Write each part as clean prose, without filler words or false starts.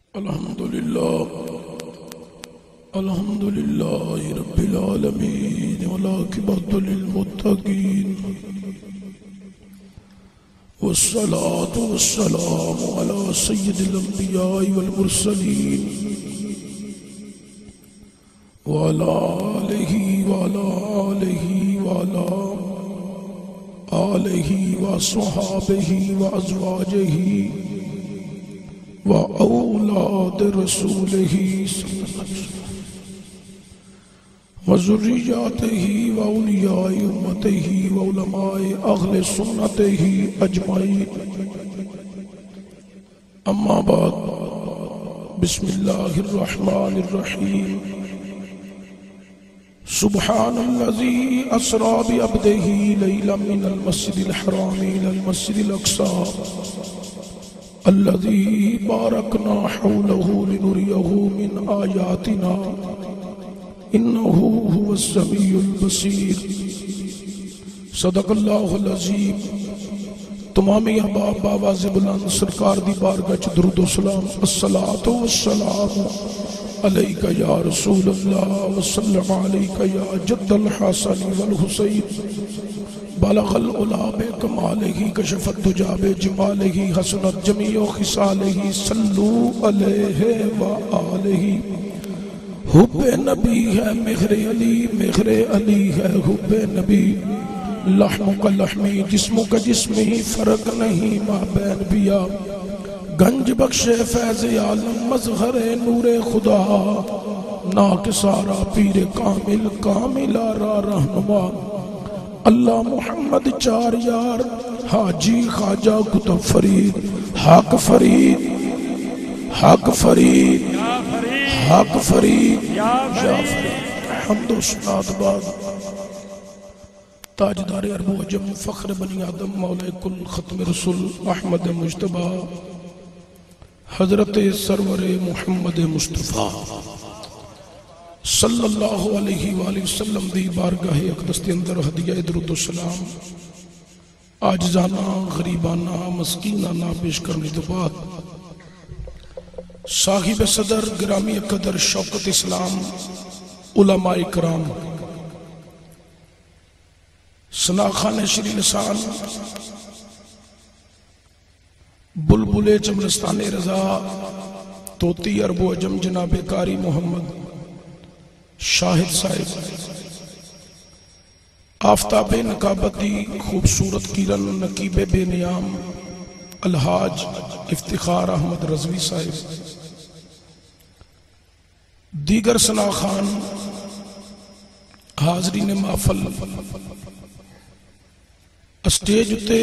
الحمدللہ رب العالمین والعاقبۃ للمتقین والصلاة والسلام علی سید الانبیاء والمرسلین وعلی آلہ وصحابہ وازواجہ وأولاد رسوله وذرياته وأولياء أمته وعلماء أهل سنته أجمعين أما بعد بسم الله الرحمن الرحيم سبحان الذي أسرى بعبده ليلا من المسجد الحرام إلى المسجد الأقصى الذي باركنا حوله لنريه من آياتنا إنه هو السميع البصير صدق اللہ العظیم۔ تمامی احباب باواز بلند سرکار دی بارگاہ چ درود و سلام، الصلاۃ والسلام علیک یا رسول اللہ وسلم علیک یا جد الحسن والحسین بلغ العلا بکمالہ کشف الدجی بجمالہ حسنت جمیع خصالہ صلو علیہ وآلہ۔ حب نبی ہے مہر علی ہے حب نبی، لحم کا لحمی جسم کا جسمی فرق نہیں ماں بین بیا، گنج بخش فیض عالم مظہر نور خدا، ناک سارا پیر کامل کامل آرا رہنما، اللہ محمد چار یار حاجی خواجہ کتب فرید، حق فرید حق فرید حق فرید یا فرید۔ حمد و صلات بعد تاجدار عرب و عجم فخر بنی آدم مولا کل ختم رسول احمد مجتبی حضرت سرور محمد مصطفیٰ صلی اللہ علیہ وآلہ وسلم دی بارگاہ اقدس کے اندر ہدیہ درود و سلام عاجزانہ غریبانہ مسکینانہ پیش کرنے کے بعد صاحب صدر گرامی قدر شوکت اسلام علماء کرام سناخان شری لسان بلبل چمرستان رضا توتی عرب و عجم جناب قاری محمد شاہد صاحب، آفتاب نقابتی خوبصورت کرن نقیب بے نیام الحاج افتخار احمد رضوی صاحب، دیگر سناخان حاضرین محفل، اسٹیج اتے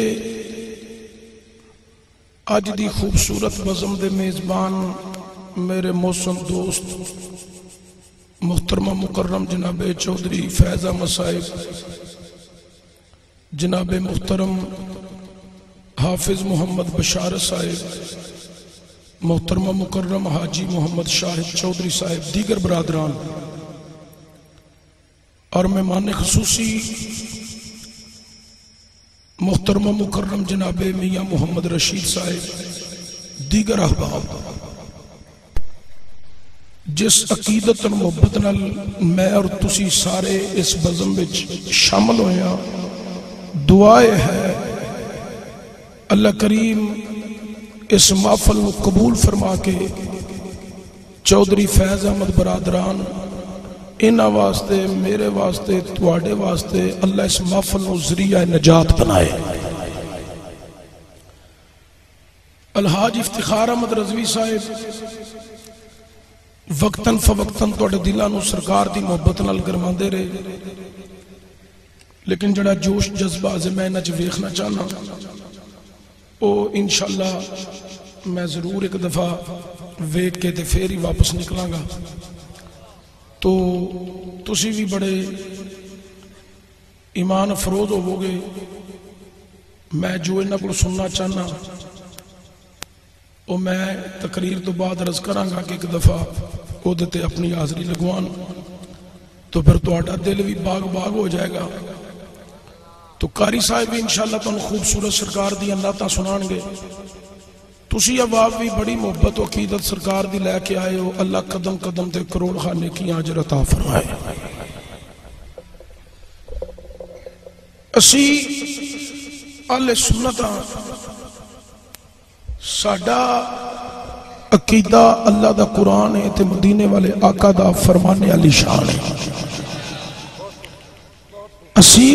آج دی خوبصورت بزم دے میزبان میرے محسن دوست محترمہ مکرم جناب چودھری فیض احمد صاحب، جناب محترم حافظ محمد بشارت صاحب، محترمہ مکرم حاجی محمد شاہد چودھری صاحب، دیگر برادران اور مہمان خصوصی محترمہ مکرم جناب میاں محمد رشید صاحب، دیگر احباب، جس عقیدت اور محبت نال میں اور تسی سارے اس بزم وچ شامل ہویا، دعائے ہے اللہ کریم اس محفل کو قبول فرما کے چودھری فیض احمد برادران انہاں واسطے میرے واسطے تواڈے واسطے اللہ اس محفل کو ذریعہ نجات بنائے۔ الحاج افتخار احمد رضوی صاحب وقتاً فوقتاً توڑے دلانو سرکار دی محبت نال گرمان دے رہے، لیکن جڑا جوش جذبہ میں نچ ویکھنا چاہنا او انشاءاللہ میں ضرور ایک دفعہ ویک کے تے پھر ہی واپس نکلاں گا، تو تسی بھی بڑے ایمان افروز ہو گے۔ میں جو انہاں کو سننا چاہنا اور میں تقریر تو بعد عرض کراں گا کہ ایک دفعہ وہ دیتے اپنی حاضری لگوان، تو پھر تہاڈا دل بھی باغ باغ ہو جائے گا۔ تو قاری صاحب بھی انشاءاللہ تمہیں خوبصورت سرکار دی نعتاں سنان گے، تسی عوام بھی بڑی محبت و عقیدت سرکار دی لے کے آئے ہو، اللہ قدم قدم تے کروڑ خانے کی اجر عطا فرمائے۔ اسی اہل سنت ساڈا عقیدہ اللہ دا قرآن ہے تے مدینے والے آقا دا فرمانے علی شان ہے۔ اسی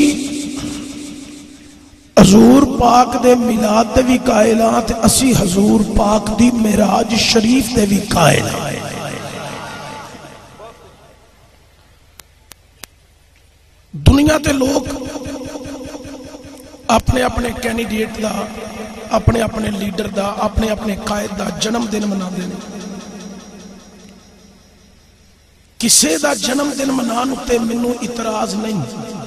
حضور پاک دے میلاد دے بھی قائل ہاں تے اسی حضور پاک دی معراج شریف دے بھی قائل ہاں۔ دنیا تے لوگ اپنے اپنے کینڈیڈیٹ دا، اپنے اپنے لیڈر دا، اپنے اپنے قائد دا جنم دن منا دینے۔ کسے دا جنم دن منان اتے منو اعتراض نہیں،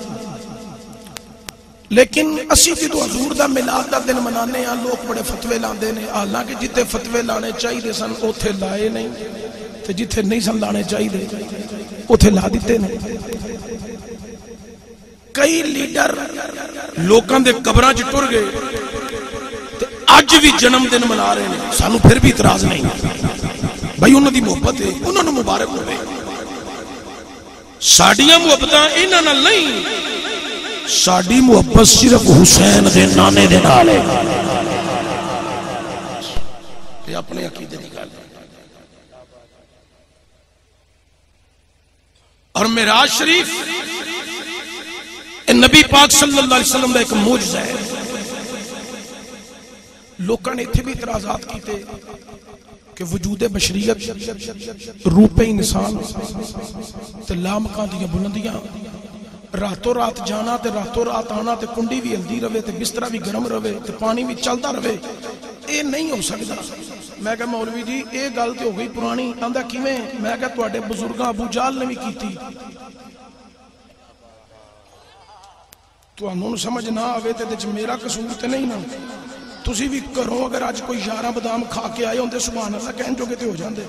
لیکن اسی جدو حضور دا میلاد دا دن منانے ہیں لوگ بڑے فتوے لاندے نے، حالانکہ جتے فتوے لانے چاہیے سن اوتھے لائے نہیں، تے جتے نہیں سن لانے چاہیے اوتھے لا دیتے نے۔ کئی لیڈر لوکاں دے قبراں چ ٹر گئے تے اج بھی جنم دن منا رہے ہیں، سانو پھر بھی اعتراض نہیں بھائی، انہاں دی محبت ہے، انہاں نوں مبارک ہوے۔ ساڈیاں محبتاں انہاں نال نہیں، ساڈی محبت صرف حسین دے نانے دے نال ہے۔ یہ اپنے عقیدے دی گل ہے۔ اور معراج شریف نبی پاک صلی اللہ علیہ وسلم کا ایک معجزہ ہے۔ لوگوں نے اتنے بھی اعتراضات کیتے کہ وجود بشریت روپے انسان تے لامکاں دیاں بلندیاں، راتوں رات جانا تے راتوں رات آنا تے کنڈی بھی ہلدی رہے تے بسترا بھی گرم رہے تے پانی بھی چلتا رہے، اے نہیں ہو سکتا۔ میں کہا مولوی جی اے گل تے ہو گئی پرانی، آندا کیویں؟ میں کہا تواڈے بزرگاں ابو جہل نے بھی کیتی، تو انہوں سمجھ نہ آوے تے دے میرا قصور تے نہیں نا۔ تسی بھی کرو اگر آج کوئی 11 بادام کھا کے آئے ہوندے سبحان اللہ کہن جو کہتے ہو جاندے۔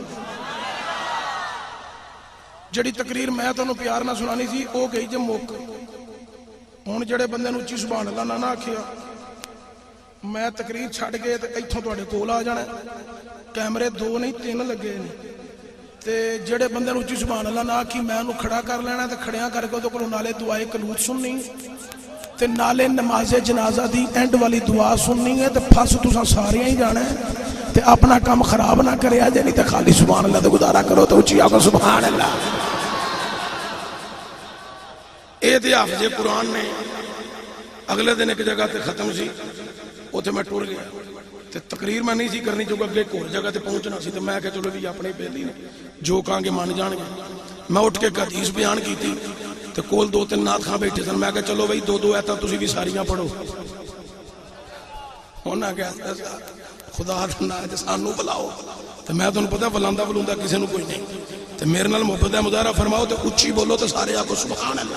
جڑی تقریر میں تانوں پیار نہ سنانی سی او گئی جے موک، ہن جڑے بندے نوں اچھی سبحان اللہ نہ آکھیا، میں تقریر چھڈ کے تے ایتھوں تواڈے کول آ جانا، کیمرے 2 نہیں 3 لگے نے، تے جڑے بندے نوں اچھی سبحان اللہ نہ آکھی میں انہوں کھڑا کر لینا تے کھڑیاں کر کے اودے کولوں نالے دعائے قنوت سننی تے نالے نماز جنازہ دی اینڈ والی دعا سننی ہے تے پھس تساں ساریاں ہی جانا ہے تے اپنا کام خراب نہ کریا جے نہیں تے خالی سبحان اللہ تے گزارا کرو تے اچھی آکھو سبحان اللہ۔ اے تے حافظ قرآن نے اگلے دن ایک جگہ تے ختم سی، اوتھے میں ٹر گیا تے تقریر میں نہیں سی کرنی جو اگلے ایک اور جگہ تے پہنچنا سی تے میں کہ چلو بھی اپنے بیلی نے جو کہاں گے مان جان گے۔ میں اٹھ کے حدیث بیان کی تھی تے کول 2-3 نات خاں بیٹھے سن، میں کہ چلو بھائی 2 ایتاں تسی بھی ساریاں پڑھو۔ انہاں کہ خدا دا نام تے سانوں بلاؤ تے میں تانوں پتہ بلاندا بلوندا کسے نوں کوئی نہیں تے میرے نال محبت دا مظاہرہ فرماؤ تے اچھی بولو تے سارے آکھو سبحان اللہ۔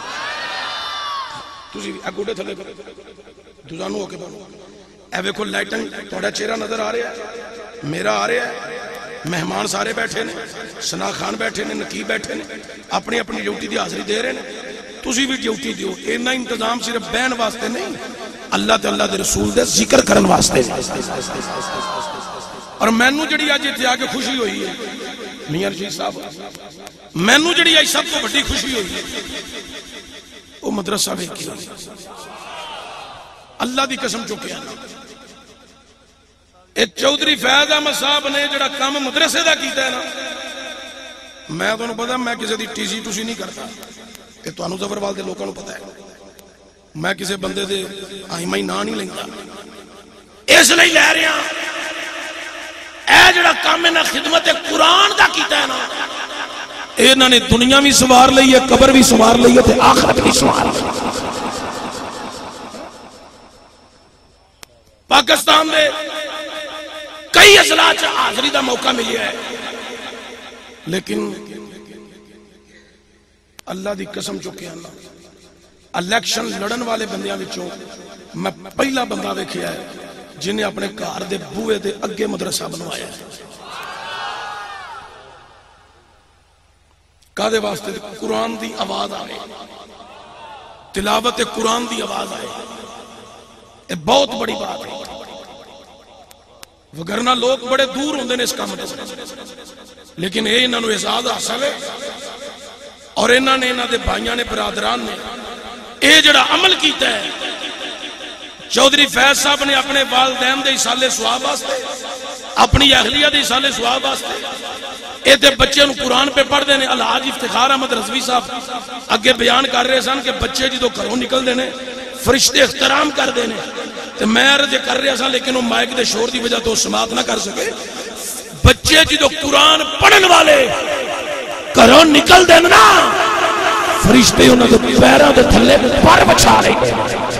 تسی بھی اگوٹے تھلے کرو دوزانوں ہو کے بولو۔ اے ویکھو لائٹنگ تہاڈا چہرہ نظر آ رہا ہے، میرا آ رہا ہے، مہمان سارے بیٹھے نے، سنا خان بیٹھے نے، نقیب بیٹھے نے، اپنی اپنی ڈیوٹی دی حاضری دے رہے ہیں، تسی بھی ڈیوٹی دیو۔ اینا انتظام صرف بہن واسطے نہیں، اللہ تے اللہ دے رسول دے ذکر کرن واسطے۔ اور مینوں جڑی اج ایتھے آ کے خوشی ہوئی ہے میاں رشید صاحب، مینوں جڑی اج سب تو بڑی خوشی ہوئی ہے وہ مدرسہ ویکھی، اللہ دی قسم چکیا چودھری فیض احمد صاحب نے جڑا کام مدرسے دا کیتا ہے نا، میں تانوں پتہ میں کسی دی ٹیسی ٹوسی نہیں کرتا، کہ تانوں ظفروال دے لوکاں نوں پتہ ہے میں کسی بندے دے آئمائی نام نہیں لیندا، اس لیے لے رہے ہیں اے جڑا کام انہاں خدمت قرآن دا کیتا ہے نا، انہاں نے دنیا بھی سوار لئی ہے، قبر بھی سوار لئی ہے تے آخرت بھی سوار لئی ہے۔ پاکستان دے کئی اضلاع حاضری دا موقع ملیا ہے، لیکن اللہ دی قسم چکے اللہ الیکشن لڑن والے بندیاں وچوں میں پہلا بندہ ویکھیا ہے جنہیں اپنے گھر دے بوئے دے اگے مدرسہ بنوایا ہے۔ کادے واسطے قرآن دی آواز آئے، تلاوت قرآن دی آواز آئے، یہ بہت بڑی بات ہے۔ وگرنہ لوگ بڑے دور ہوندے نے اس کام تو، لیکن یہ انہوں نے اعزاز حاصل ہے اور انہوں نے انہوں دے بھائیاں نے برادران نے یہ جڑا عمل کیتا ہے. چودھری فیض صاحب نے اپنے والدین دے اصالے ثواب واسطے، اپنی اہلیہ دے اصالے ثواب واسطے اے تے بچے نو قرآن پہ پڑھ دینے. الحاج افتخار احمد رضوی صاحب اگے بیان کر رہے سن کہ بچے جدو گھروں نکل دینے فرشتے احترام کر دینے، تے میں عرض کر رہا سا لیکن وہ مائک دے شور دی وجہ تو سماعت نہ کر سکے. بچے جدو قرآن پڑھن والے گھروں نکل دینے نا فرشتے انہوں دے پیروں دے تھلے پر بچھا رہے.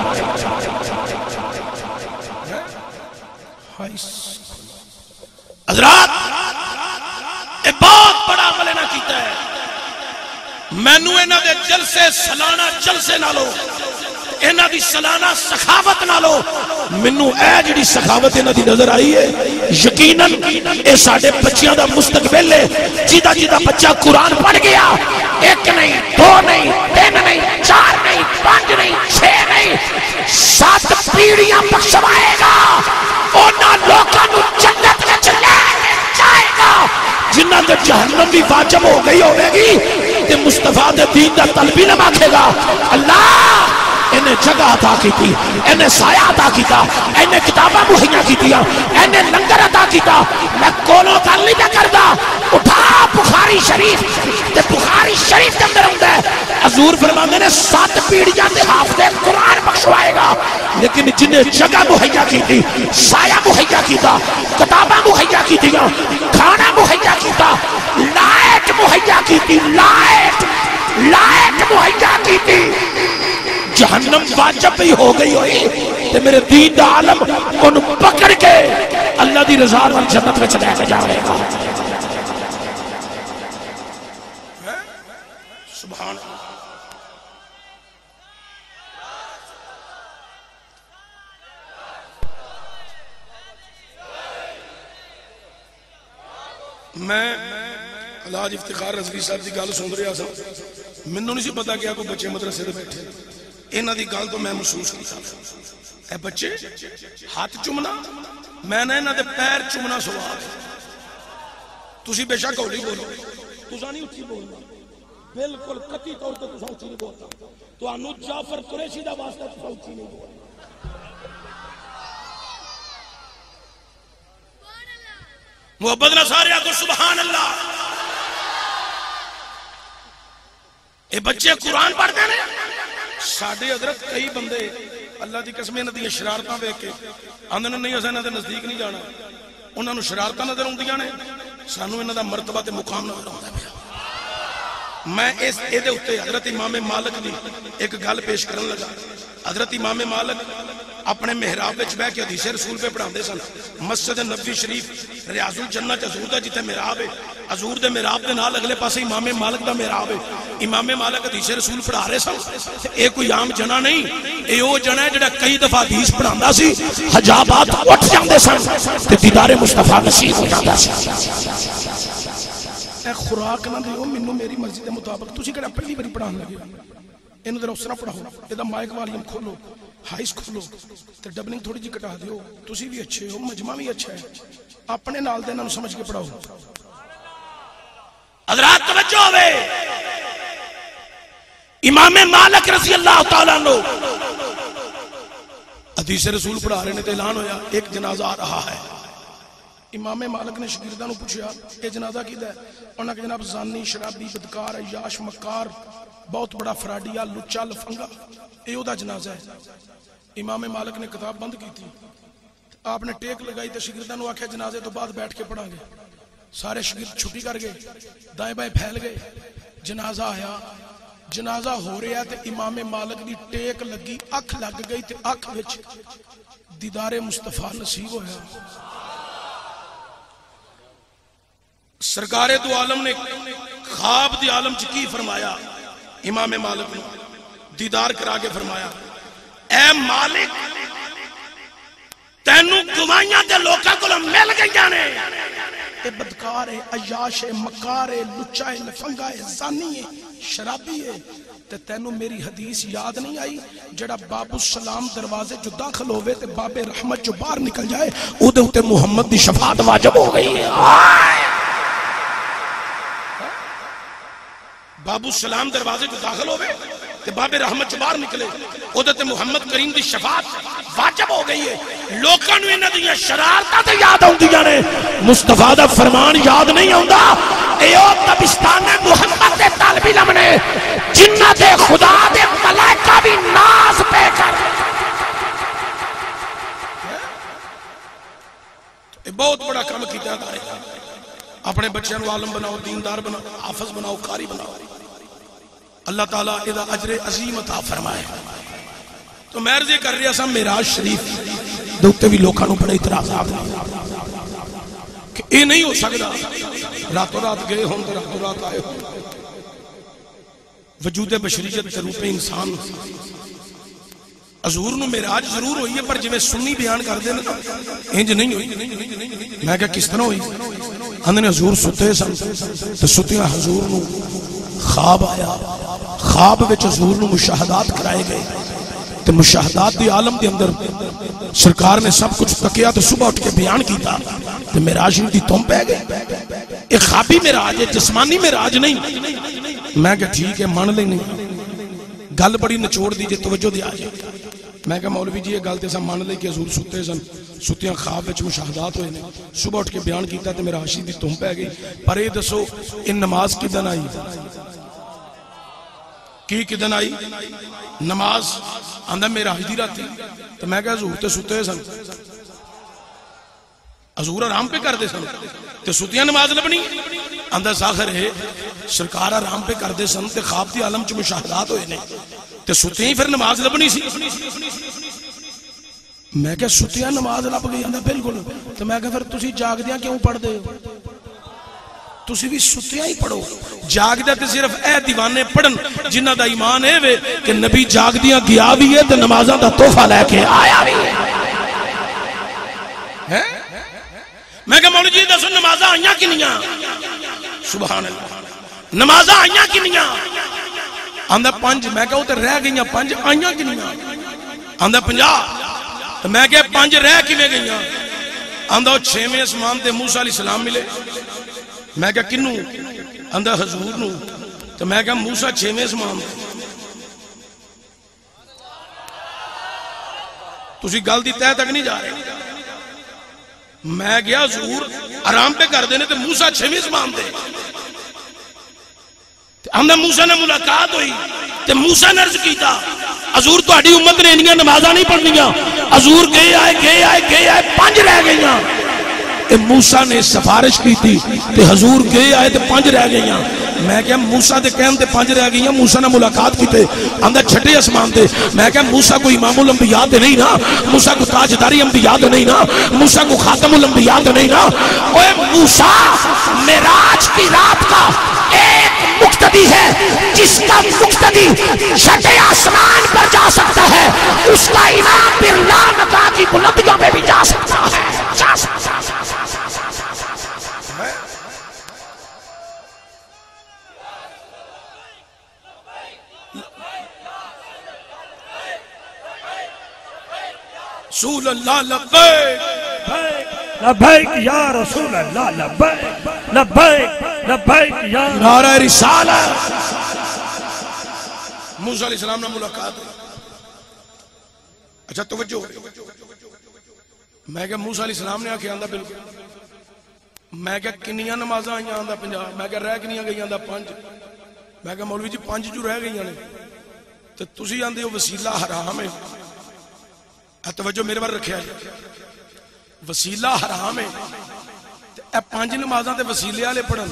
حضرات یہ بہت بڑا عمل نہ کیتا ہے. مینوں انہاں دے جلسے سالانہ جلسے نالو انہاں دی سالانہ سخاوت نالو مینوں اے جڑی سخاوت انہاں دی نظر آئی ہے یقیناً اے ساڈے بچیاں دا مستقبل ہے. جیدا جیدا بچہ قرآن پڑھ گیا، ایک نہیں، دو نہیں، تین نہیں، چار نہیں، پانچ نہیں، چھ نہیں، 7 پیڑیاں بخشوائے گا. اونا لوکاں نو جنت وچ لے جائے گا جنہ تے جہنم بھی واجب ہو گئی ہوے گی تے مصطفیٰ دے دین دا طلبی نہ مانگے گا. اللہ انہیں جگہ عطا کی تھی، انہیں سایہ عطا کیتا، انہیں کتاباں مہیا کیتیاں، انہیں لنگر عطا کیتا. میں کولوں گل نہیں پہ کردا، اٹھا بخاری شریف تے بخاری شریف کے اندر ہوندا ہے حضور فرماندے نے 7 پیڑیاں تے حافظ قرآن بخشوائے گا. لیکن جنہیں جگہ مہیا کیتی، سایہ مہیا کیتا، کتاباں مہیا کیتیاں، کھانا مہیا کیتا، لائٹ مہیا کیتی، لائٹ مہیا کیتی، جہنم واجب بھی ہو گئی ہوئی تے میرے دین دا عالم ان پکڑ کے اللہ دی رضا نال جنت وچ لے کے جاوے گا. سبحان اللہ. میں الحاج افتخار رضوی صاحب دی گل سن رہا سا، مینوں نہیں سی پتا کہ کوئی بچے مدرسے دے بیٹھے. انہاں دی گل تو میں محسوس کیتا. اے بچے ہاتھ چومنا، میں نے انہاں دے پیر چومنا سوال. تسی بے شک ہولی بولو، تساں نہیں اچھی بولنا، بالکل قطعی طور تے تساں اچھی نہیں بولنا. تانوں جعفر قریشی دا واسطہ تساں اچھی نہیں بولنا. محبت نہ سارے آگو سبحان اللہ. اے بچے قرآن پڑھتے ہیں. ساڑھے حضرت کئی بندے اللہ دی قسم انہاں دی شرارتاں ویکھ کے آندے نہیں اساں انہاں دے نزدیک نہیں جانا. انہاں نوں شرارتاں نظر آندیاں نے، سانوں انہاں دا مرتبہ تے مقام نظر آندا پیا. میں اس اے دے اوتے حضرت امام مالک دی ایک گل پیش کرن لگا. حضرت امام مالک اپنے محراب وچ بیٹھ کے حدیث رسول پہ پڑھاندے سن. مسجد نبوی شریف ریاض الجنہ چ حضور دا جتے محراب ہے، حضور دے محراب دے نال اگلے پاسے امام مالک دا محراب ہے. امام مالک حدیث رسول پڑھا رہے سن. اے کوئی عام جنا نہیں، اے او جنا ہے جڑا کئی دفعہ حدیث پڑھاندا سی، حجابات اٹھ جاندے سن تے دیدار مصطفیٰ نصیب ہو جاندا سی. اے خوراک نہ دیو مینوں میری مرضی دے مطابق. تسی کہڑا پہلی باری پڑھان لگے اینو ذرا اس طرح پڑھاؤ، ادا مائک والیوم کھولو، ہائیس کھولو تے ڈبلنگ تھوڑی جی کٹا دیو. تسی بھی اچھے ہو، مجمع بھی اچھا ہے، اپنے نال دے انہاں سمجھ کے پڑھاؤ. حضرات توجہ ہوئے، امام مالک رضی اللہ تعالیٰ عنہ حدیث رسول پڑھا رہے نے تے اعلان ہویا ایک جنازہ آ رہا ہے. امام مالک نے شاگرداں نوں پوچھیا یہ جنازہ کیدا ہے؟ انہاں کہ جناب زانی، شرابی، بدکار، عیاش، مکار، بہت بڑا فراڈیا، لچا، لفنگا، اے او دا جنازہ ہے. امام مالک نے کتاب بند کی تھی، آپ نے ٹیک لگائی تے شاگرداں نوں آکھیا جنازے تو بعد بیٹھ کے پڑھا گے. سارے شاگرد چھٹی کر گئے، دائیں بائیں پھیل گئے. جنازہ آیا، جنازہ ہو رہا تے امام مالک دی ٹیک لگی، اکھ لگ گئی تے اکھ وچ دیدار مصطفیٰ نصیب ہویا. سرکار دو عالم نے خواب دی عالم چ کی فرمایا؟ امام مالک نے دیدار کرا کے فرمایا اے مالک تینوں گوائیاں تے لوکاں کول مل گئیاں نے. اے بدکار ہے، عیاش ہے، مکار ہے، لچا ہے، لفنگا ہے، زانی ہے، شرابی ہے، تے تینوں میری حدیث یاد نہیں آئی جڑا باب السلام دروازے جو داخل ہوئے تے باب رحمت جو باہر نکل جائے او دے اتے محمد دی شفاعت واجب ہو گئی ہے. باب السلام دروازے جو داخل ہوئے تے باب رحمت جو باہر نکلے او دے محمد کریم دی شفاعت واجب ہو گئی ہے. لوکاں نوں انہاں دیاں شرارتاں تے یاد آوندیاں نے مصطفیٰ دا فرمان یاد نہیں آوندا. اے او تبستان محمد دے طالب علم نے جنہ دے خدا دے ملائکہ بھی ناز پہ کر اے بہت بڑا کام کیتا ہے. اپنے بچیاں نوں عالم بناؤ, دیندار بناؤ, حافظ بناؤ, قاری بناؤ. اللہ تعالیٰ ادا اجر عظیم عطا فرمائے. تو میں عرض کر رہا سا معراج شریف دوتے بھی لوکاں نوں بڑے اعتراضات کہ اے نہیں ہو سکتا راتوں رات گئے ہوں تو راتوں رات آئے ہوں. وجود بشریت کے روپ انسان حضور نو معراج ضرور ہوئی ہے پر جویں سنی بیان کر دے نا انج نہیں ہوئی. میں کہا کس طرح ہوئی؟ اندر حضور ستے سن تو ستیاں حضور نو خواب آیا, خواب وچ حضور نو مشاہدات کرائے گئے تو مشاہدات دی عالم دے اندر سرکار نے سب کچھ تکیا تو صبح اٹھ کے بیان کیتا تو معراج دی تم پہ گئے. ایک خوابی معراج ہے, جسمانی معراج نہیں. میں کہا ٹھیک ہے مان لیں نہیں, گل بڑی نچوڑ دیجئے توجہ دیا جائے. میں کہا مولوی جی یہ گل تے سا مان لے کہ حضور ستے سن, ستیاں خواب وچ مشاہدات ہوئے نے, صبح اٹھ کے بیان کیتا تے میرا عاشق دی تم پہ گئی. پر یہ دسو ان نماز کدن آئی کی کدن آئی نماز؟ آندہ میرا حج دی راتی. تو میں کہا حضور تے ستے سن, حضور آرام پہ کر دے سن تے ستیاں نماز لبنی. آندہ ساخر ہے سرکار آرام پہ کر دے سن تے خواب دی عالم چ مشاہدات ہوئے نے تے ستیاں پھر نماز لبنی سی. میں کہا ستیاں نماز لب گئی. آندہ بالکل. تو میں کہا پھر تسی جاگ دیاں کیوں پڑھ دے ہو؟ تسی بھی ستیاں ہی پڑھو. جاگ دیا تے صرف اے دیوانے پڑھن جنہ دا ایمان ہے وے کہ نبی جاگ دیاں گیا بھی ہے تے نمازاں دا تحفہ لے کے آیا بھی ہے. میں کہا مولا جی دسو نمازاں آئیاں کنیاں؟ سبحان اللہ, نمازاں آئیاں کنیاں؟ آندہ 5. میں کہا وہ تے رہ گئیاں 5, آئیاں کنیاں؟ آندہ 50. میں کہا 5 رہ کیویں گئیاں؟ آندہ 6ویں اسمان تے موسیٰ علیہ السلام ملے. میں کہا کنوں؟ آندہ حضور نو. تو میں کہا موسیٰ 6ویں اسمان تسی گل دی تہ تک نہیں جا رہے. میں گیا حضور آرام پہ کر دینے تے موسیٰ 6ویں اسمان دے. آندہ موسیٰ نے ملاقات ہوئی تے موسیٰ نے عرض کیتا حضور تو اڈی امت نے انیاں نمازاں نہیں پڑھنیاں. حضور گئے آئے 5 رہ گئیاں. موسیٰ نے سفارش کی تھی تے حضور گئے آئے تے 5 رہ گئیاں. میں کہا موسیٰ دے کہن تے 5 رہ گئیاں. موسیٰ نے ملاقات کی تے اندر چھٹے اسمان تے. میں کہا موسیٰ کو امام الانبیاء دے نہیں نا, موسیٰ کو تاجداری انبیاء دے نہیں نا, موسیٰ کو خاتم الانبیاء دے نہیں نا. اوہ موسیٰ معراج کی رات کا ایک مقتدی ہے جس کا مقتدی چھٹے آسمان پر جا سکتا ہے, اس کا امام باللہ نتا کی بلندیوں میں بھی جا سکتا ہے. رسول اللہ لبیک لبیک یا رسول اللہ, لبیک لبیک لبیک یا نعرہ رسالت. موسیٰ علیہ السلام نے ملاقات ہوئی. اچھا توجہ, میں کہا موسیٰ علیہ السلام نے آکے آندہ بالکل. میں کہا کنیاں نمازاں آئیاں؟ آندہ 50. میں کہا رہ کنیاں گئی؟ آندہ 5. میں کہا مولوی جی 5 جو رہ گئیاں نے تو تسی آندے ہو وسیلہ حرام ہے. توجہ میرے بار رکھے آئے, وسیلہ حرام ہے. اے 5 نمازاں تے وسیلے والے پڑھن,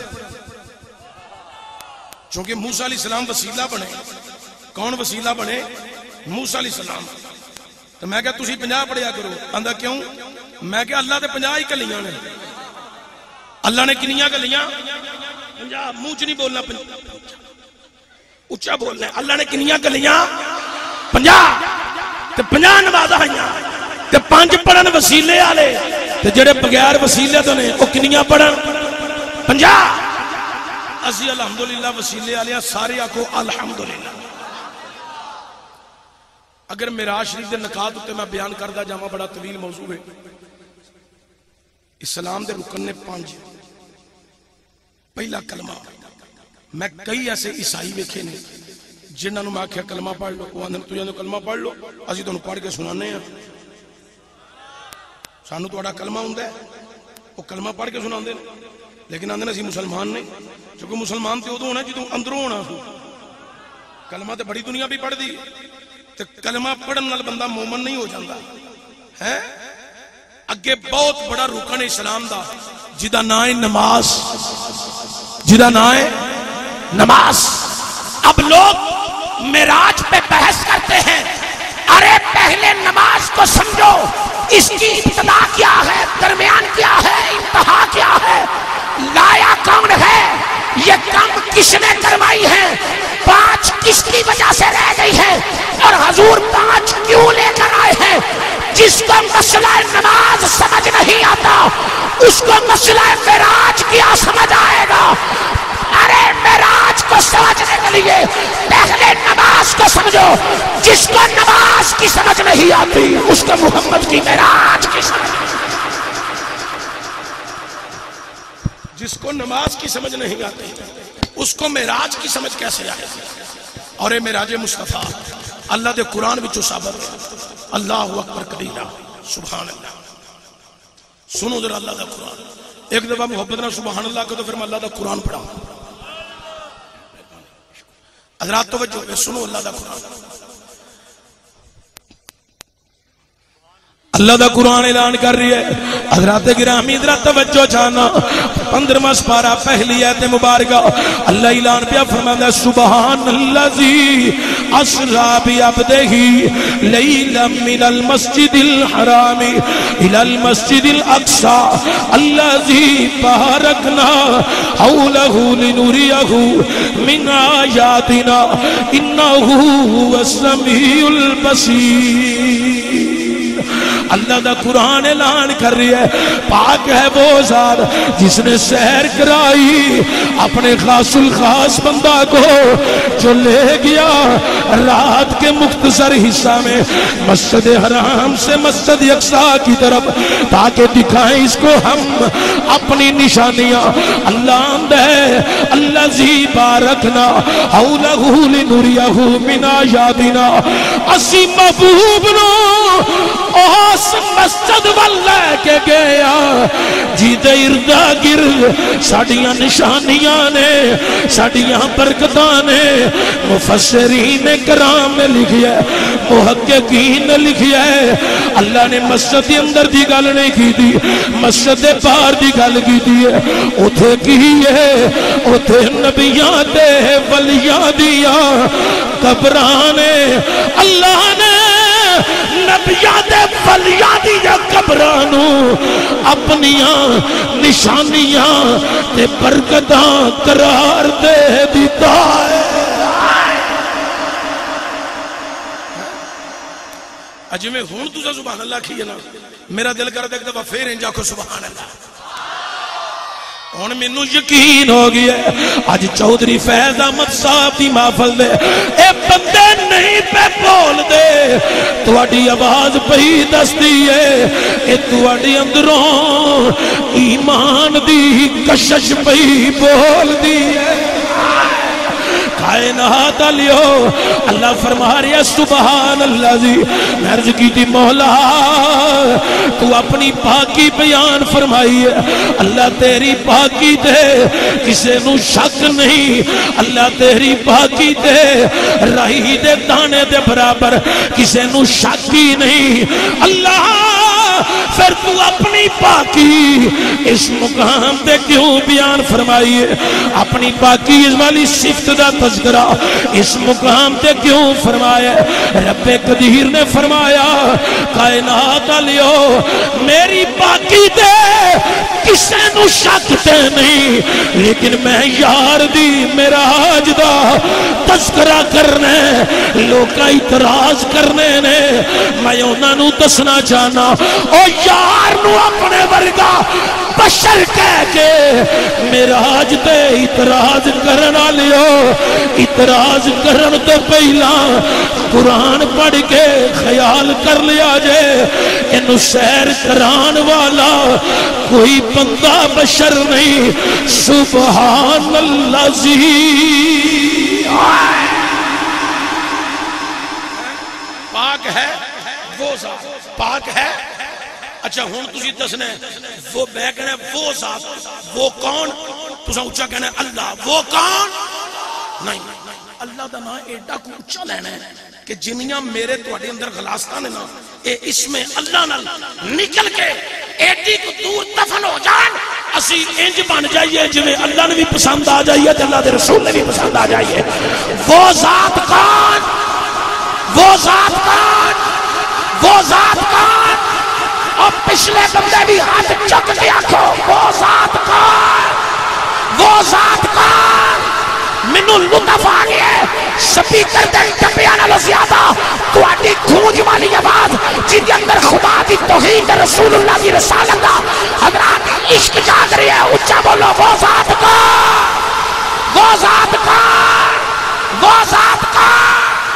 چونکہ موسیٰ علیہ السلام وسیلہ بنے. کون وسیلہ بنے؟ موسیٰ علیہ السلام. تو میں کہا تسی 50 پڑھیا کرو. آندہ کیوں؟ میں کہا اللہ تے 50 ہی کلیاں نے. اللہ نے کنیاں کلیاں؟ 50. منہ چ نہیں بولنا, اچھا بولنا ہے. اللہ نے کنیاں کلیاں؟ 50. تے 50 نمازاں آئیاں تے 5 پڑھن وسیلے والے تے جڑے بغیر وسیلے تو نے او کنیاں پڑھن؟ 50. اسی الحمدللہ وسیلے والے سارے آکھو الحمدللہ. اگر معراج شریف دے نکات تے میں بیان کردا جاواں بڑا طویل موضوع ہے. اسلام دے رکن نے 5. پہلا کلمہ. میں کئی ایسے عیسائی ویکھے نے جنہاں نوں میں آکھیا کلمہ پڑھ لو، وہ آندے تساں کلمہ پڑھ لو، اسی تانوں پڑھ کے سنانے ہیں. سانوں تہاڈا کلمہ ہوندا ہے، وہ کلمہ پڑھ کے سناندے نے، لیکن آندے اسی مسلمان نہیں. کیونکہ مسلمان تے ادوں ہونا جدوں اندروں ہونا. کلمہ تے بڑی دنیا بھی پڑھ دی تے کلمہ پڑھن نال بندہ مومن نہیں ہو جاندا ہے. اگے بہت بڑا رکن اسلام دا جدا نام ہے نماز. جدا نام ہے نماز. اب لوگ معراج پہ بحث کرتے ہیں. ارے پہلے نماز کو سمجھو، اس کی ابتدا کیا ہے، درمیان کیا ہے، انتہا کیا ہے، لایا کون ہے، یہ کام کس نے کروائی ہے، 5 کس کی وجہ سے رہ گئی ہے، اور حضور 5 کیوں لے کر آئے ہیں. جس کو مسئلہ نماز سمجھ نہیں آتا اس کو مسئلہ معراج کیا سمجھ آئے گا. ارے معراج کو سمجھنے کے لیے پہلے نماز کو سمجھو. جس کو نماز کی سمجھ نہیں آتی اس کو محمد کی معراج کی سمجھ. جس کو نماز کی سمجھ نہیں آتی اس کو معراج کی سمجھ کیسے آئے گی. اور اے معراج مصطفیٰ اللہ دے قرآن وچوں ثابت ہے. اللہ اکبر کبیرہ سبحان اللہ. سنو ذرا اللہ دا قرآن. ایک دفعہ محبت نہ سبحان اللہ کو تو پھر میں اللہ دا قرآن پڑھا. حضرات توجہ سنو اللہ دا قرآن. اللہ دا قرآن اعلان کر رہی ہے. حضرات گرامی حضرات توجہ چاہنا. 15واں سپارہ پہلی آیت مبارکہ اللہ اعلان پیا فرماتا ہے سبحان الذی اسری بعبدہ لیلا من المسجد الحرام الی المسجد الاقصی الذی بارکنا حولہ لنریہ من آیاتنا انہ هو السمیع البصیر. اللہ دا قرآن اعلان کر رہی ہے پاک ہے وہ ذات جس نے سیر کرائی اپنے خاص الخاص بندہ کو جو لے گیا رات کے مختصر حصہ میں مسجد حرام سے مسجد اقصیٰ کی طرف تاکہ دکھائیں اس کو ہم اپنی نشانیاں. اللہ دے اللہ زی بارکنا حولہ لنریہ من آیاتنا. اسی محبوب نو اس مسجد واللہ کے گیا جیدے اردہ گرد ساڑیاں نشانیاں نے ساڑیاں برکتاں نے. مفسرین کرام نے لکھیا ہے محققین نے لکھیا ہے اللہ نے مسجد اندر دی گل نہیں کی دی مسجد باہر دی گل کی دی ہے. اتھے کی ہے اتھے نبیاں دے ولیاں دیاں قبرانے اللہ نے نبیاں دے ولیاں دیاں قبرانوں اپنیاں نشانیاں تے برکتاں قرار دے دیتا ہے. اجی میں ہون تو سبحان اللہ کھیے نا میرا دل کر دے دفعہ پھر انجا کو سبحان اللہ. ہن مینوں یقین ہو گیا اج چودھری فیض احمد صاحب دی محفل دے اے بندے نہیں پہ بول دے تواڈی آواز پئی دسدی ہے اے تواڈی اندروں ایمان دی کشش پئی بول دی ہے. کائنات علیو اللہ فرما رہی ہے سبحان اللہ جی عرض کی تھی مولا تو اپنی پاکی بیان فرمائی ہے. اللہ تیری پاکی دے کسے نو شک نہیں. اللہ تیری پاکی دے راہی دے دانے دے برابر کسے نو شک ہی نہیں. اللہ پھر تو اپنی پاکی اس مقام دے کیوں بیان فرمائیے اپنی پاکی اس والی صفت دا تذکرہ اس مقام دے کیوں فرمایا. رب قدیر نے فرمایا کائنات علیو میری پاکی دے کسے نو شک تے نہیں لیکن میں یار دی معراج دا تذکرہ کرنے لوکا اعتراض کرنے نے میں انہاں نو دسنا چاہنا او یار نو اپنے ورگا بشر کہہ کے معراج تے اعتراض کرنا لیو، اعتراض کرن تو پہلا قرآن پڑھ کے خیال کر لیا جے انو سیر کران والا کوئی بندہ بشر نہیں، سبحان اللہ پاک ہے وہ ذات، پاک ہے۔ اچھا ہون تسی دسنے وہ بے کہنے وہ ذات، وہ کون؟ تسا اچھا کہنے اللہ، وہ کون؟ نہیں، اللہ دا نا ایڈا کو اچھا لینا ہے کہ جنیاں میرے توڑے اندر غلاستان ہے نا اے اس میں اللہ نال نکل کے ایڈی کو دور دفن ہو جان، اسی انج بن جائیے جویں اللہ نے بھی پسند آ جائیے تے اللہ دے رسول نے بھی پسند آ جائیے۔ وہ ذات کون؟ وہ ذات کون؟ وہ ذات کون؟ اور پچھلے بندے بھی ہاتھ چک کے آکھو وہ ذات کون؟ وہ ذات کون؟ منو لطف آ گیا سپیکر دے ڈبیاں نالوں زیادہ تہاڈی گونج والی آواز جدے اندر خدا دی توحید رسول اللہ دی رسالت دا حضرات عشق جاگ رہی ہے، اونچا بولو وہ ذات کون؟ وہ ذات کون؟ وہ ذات کون؟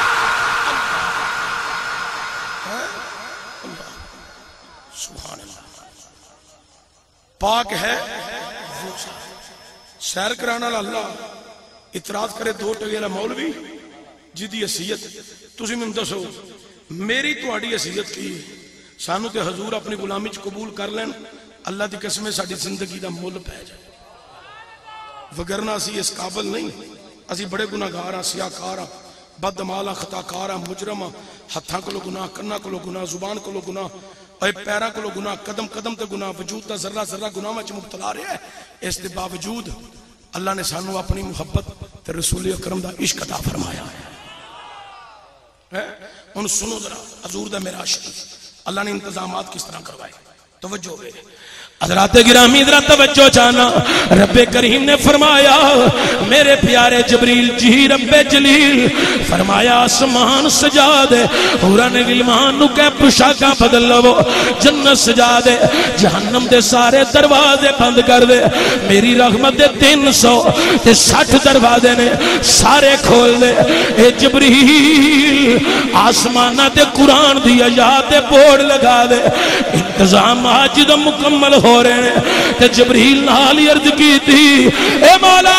سبحان اللہ پاک ہے وہ سیر کرانا اللہ اعتراض کرے دو ٹگیلا مولوی جدی حیثیت تسی میں دسو میری تہاڈی حیثیت کی سانو تے حضور اپنی غلامی چ قبول کر لین اللہ دی قسم ساڈی زندگی دا مول پے جائے، وگرنہ اسی اس قابل نہیں، اسی بڑے گناہگار ہاں، سیاہکار ہاں، بدعمال ہاں، خطاکار ہاں، مجرم ہاں، ہتھاں کولو گناہ، کناں کولو گناہ، زبان کولو گناہ، اے پیراں کولو گناہ، قدم قدم تے گناہ، وجود دا ذرہ ذرہ گناہ وچ مبتلا رہا ہے۔ اس دے باوجود اللہ نے سانو اپنی محبت تے رسول اکرم دا عشق عطا فرمایا ہے۔ ان سنو ذرا حضور دا معراج شریف اللہ نے انتظامات کس طرح کروائے، توجہ ہوئے حضرات گرامی ذرا توجہ جانا۔ رب کریم نے فرمایا میرے پیارے جبریل جی رب جلیل فرمایا آسمان سجا دے، حوران غلمان نو کہ پوشاکاں بدل لو، جنت سجا دے، جہنم دے سارے دروازے بند کر دے، میری رحمت دے 360 دروازے نے سارے کھول دے۔ اے جبریل آسمانہ تے قرآن دی آیات بورڈ لگا دے، انتظام آج دا مکمل ہو رہے ہیں۔ تے جبریل نالی عرض کی تھی اے مولا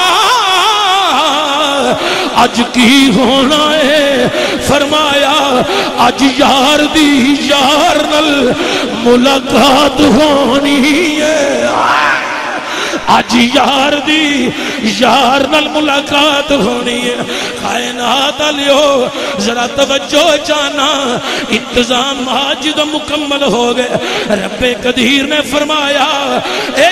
آج کی ہونا ہے؟ فرمایا آج یار دی یار نل ملاقات ہونی ہے، آج یار دی یار نال ملاقات ہونی ہے۔ کائنات علیو ذرا توجہ جانا، انتظام آج تو مکمل ہو گئے۔ رب قدیر نے فرمایا اے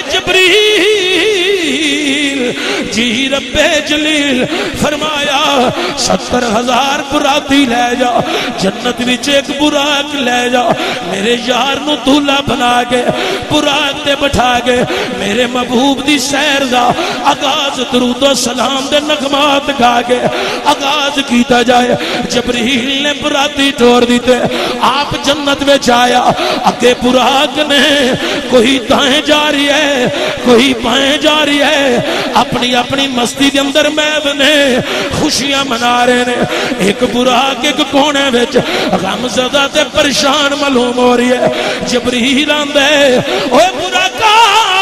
جبریل جی رب جلیل فرمایا 70,000 براتی لے جاؤ، جنت وچ ایک براق لے جاؤ، میرے یار نو دولہا بنا کے براق تے بٹھا کے میرے محبوب دی سیر دا آغاز درود و سلام دے نغمات گا کے آغاز کیتا جائے۔ جبریل نے براتی ٹور دیتے، آپ جنت میں جایا، اگے براق نے کوئی دائیں جا رہی ہے کوئی بائیں جا رہی ہے، اپنی اپنی مستی دے اندر محو نے خوشیاں منا رہے نے۔ ایک براق ایک کونے وچ غم زدہ تے پریشان معلوم ہو رہی ہے۔ جبریل آندے اوے براقا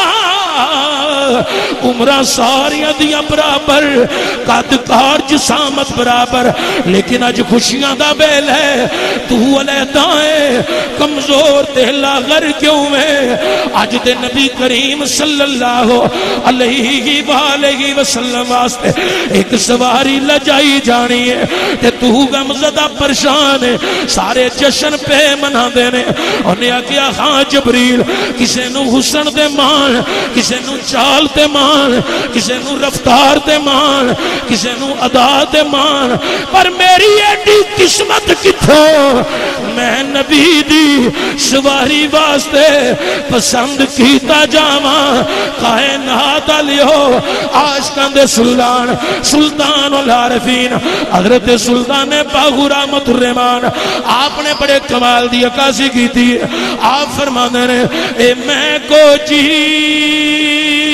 عمرہ ساریاں دیاں برابر، قد کار جسامت برابر، لیکن اج خوشیاں دا بیل ہے، تو علیحدہ ہے کمزور تے لاغر کیوں ہے؟ اج تے نبی کریم صلی اللہ علیہ وآلہ وسلم واسطے ایک سواری لجائی جانی ہے تے تو غمزدہ پریشان ہے، سارے جشن پہ منا دینے۔ انہیں آکیا ہاں جبریل کسے نو حسن دے مان، کسے نو چال تے مان، کسے نو رفتار تے مان، کسے نو ادا تے مان، پر میری ایڈی قسمت کتھوں میں نبی دی سواری واسطے پسند کیتا جاواں۔ کائنات علیو عاشقاں دے سلطان سلطان العارفین حضرت سلطان باہو رحمت الرحمان آپ نے بڑے کمال دی عکاسی کی تھی۔ آپ فرمانے نے اے میں کو جی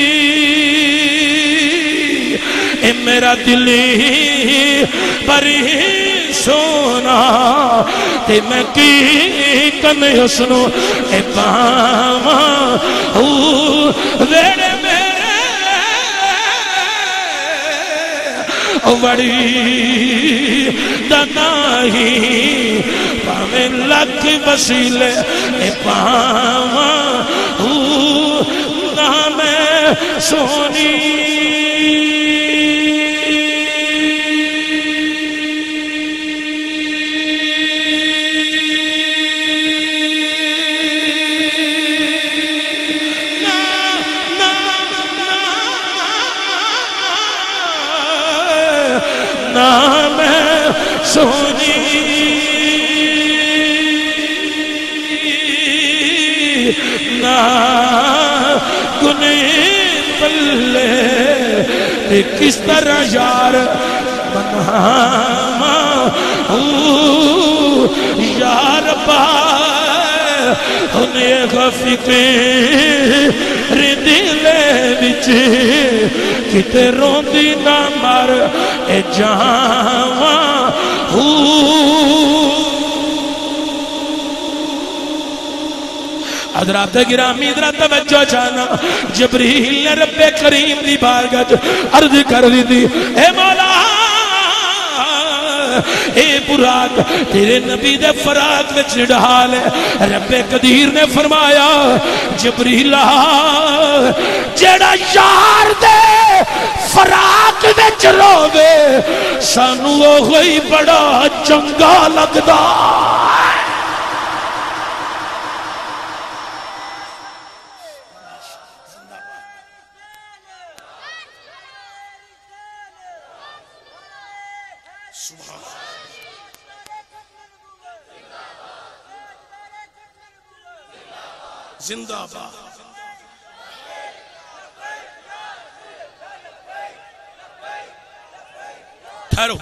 اے میرا دلی بری سونا تے میں کی کن حسنو اے پاواں ویڑے میرے بڑی دناہی پاویں لکھ وسیلے اے پاواں نہ میں سونی سونی نا گنی پلے کس طرح یار بناما یار پائے انہیں غفقی دلے بچ کتے روندی نہ مر اے جاواں حضرات گرامی ادھر توجہ جانا جبریل نے رب کریم دی بارگاہ عرض کر دی تھی اے مولا اے براق تیرے نبی دے فراق میں چڑھال ہے رب قدیر نے فرمایا جبریل جیڑا یار دے فراق میں چلوے سانو وہی بڑا چنگا لگدا زندہ باد ٹھہرو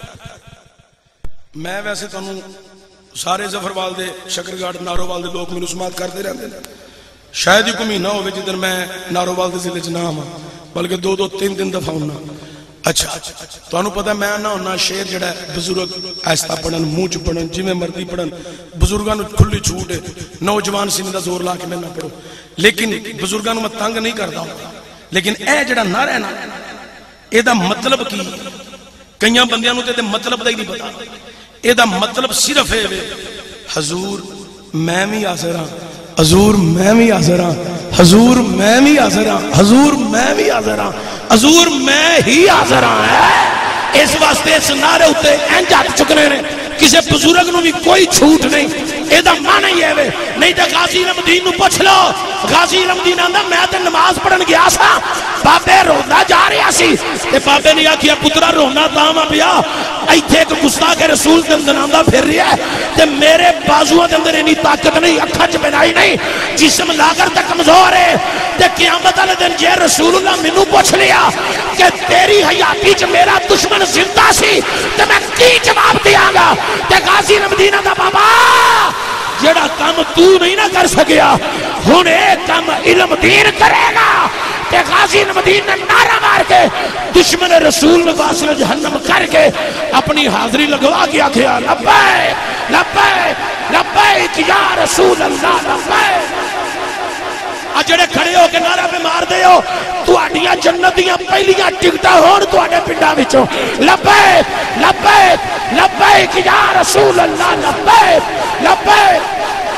میں ویسے تو سارے زفروال دے شکرگاڑ نارووال دے لوگ میں سماعت کرتے رہتے ہیں شاید ہی کوئی مہینہ ہوئے جدھر میں نارووال دے ضلع چ نہ ہوں بلکہ 2-3 دفعہ ہونا اچھا تو انہوں پتہ میں نہ ہونا شیر جڑا ہے بزرگ ایستا پڑھن منہ پڑھن جی میں مردی پڑھن بزرگانو کھلی چھوٹ ہے نوجوان سینے دا زور لا کے میں نہ پڑھو لیکن بزرگانو میں تنگ نہیں کرتا ہوں لیکن اے جڑا نہ رہنا اے دا مطلب کی کئیاں بندیاں تے مطلب دا ہی نہیں پتا اے دا مطلب صرف ہے حضور میں بھی حاضر ہاں حضور میں بھی حاضر ہاں حضور میں بھی حاضر ہاں حضور میں بھی حاضر ہاں حضور میں ہی حاضر ہاں اس واسطے اس نعرے ہوتے انج ہاتھ چکنے نے کسی بزرگ نو بھی کوئی چھوٹ نہیں اے دا معنی ہی ہے نہیں تے غازی علم دین نو پوچھ لو غازی علم دین آندا میں تے نماز پڑھن گیا سا بابے روندا جا رہا سی تے بابے نے آکھیا پترا رونا تاں پیا ایتھے ایک گستاخ رسول دے اندر آندا پھر رہا ہے تے میرے بازوؤں دے اندر اتنی طاقت نہیں اکھاں چ بنائی نہیں جسم لاگر تے کمزور ہے تے قیامت والے دن جے رسول اللہ مینوں پوچھ لیا کہ تیری حیاتی چ میرا دشمن زندہ سی تے میں کی جواب دیاں گا تے غازی مدینہ دا بابا جڑا کام تو نہیں نہ کر سکیا ہن اے کام علم دین کرے گا تے غازی مدینہ نے نعرہ مار کے دشمن رسول میں واصل جہنم کر کے اپنی حاضری لگوا کے آکھیا لبیک لبیک لبیک یا رسول اللہ لبیک جڑے کھڑے ہو کے نعرہ پہ مار دے ہو تہاڈیاں جنتیاں پہلیاں ٹکٹاں ہون تہاڈے پنڈاں وچوں لبیک لبیک لبیک یا رسول اللہ لبیک لبیک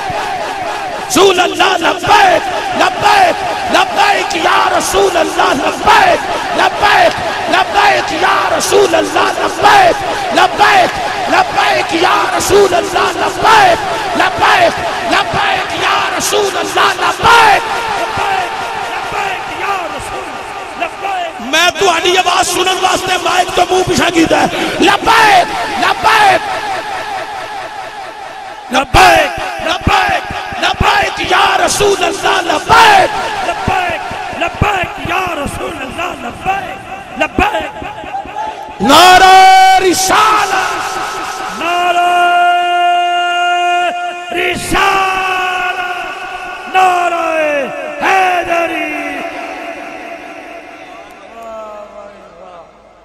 رسول اللہ لبیک لبیک لبیک یا رسول اللہ لبیک لبیک لبیک یا رسول اللہ لبیک لبیک لبیک یا رسول اللہ لبیک لبیک لبیک یا رسول اللہ لبیک میں تو آنی آواز سنن واسطے مائک تو منہ پیچھے کیتا ہے لبیک لبیک لبیک لبیک لبیک یا رسول اللہ لبیک لبیک لبیک یا رسول اللہ لبیک لبیک نعرہ رسالت نعرہ رسالت نعرہ حیدری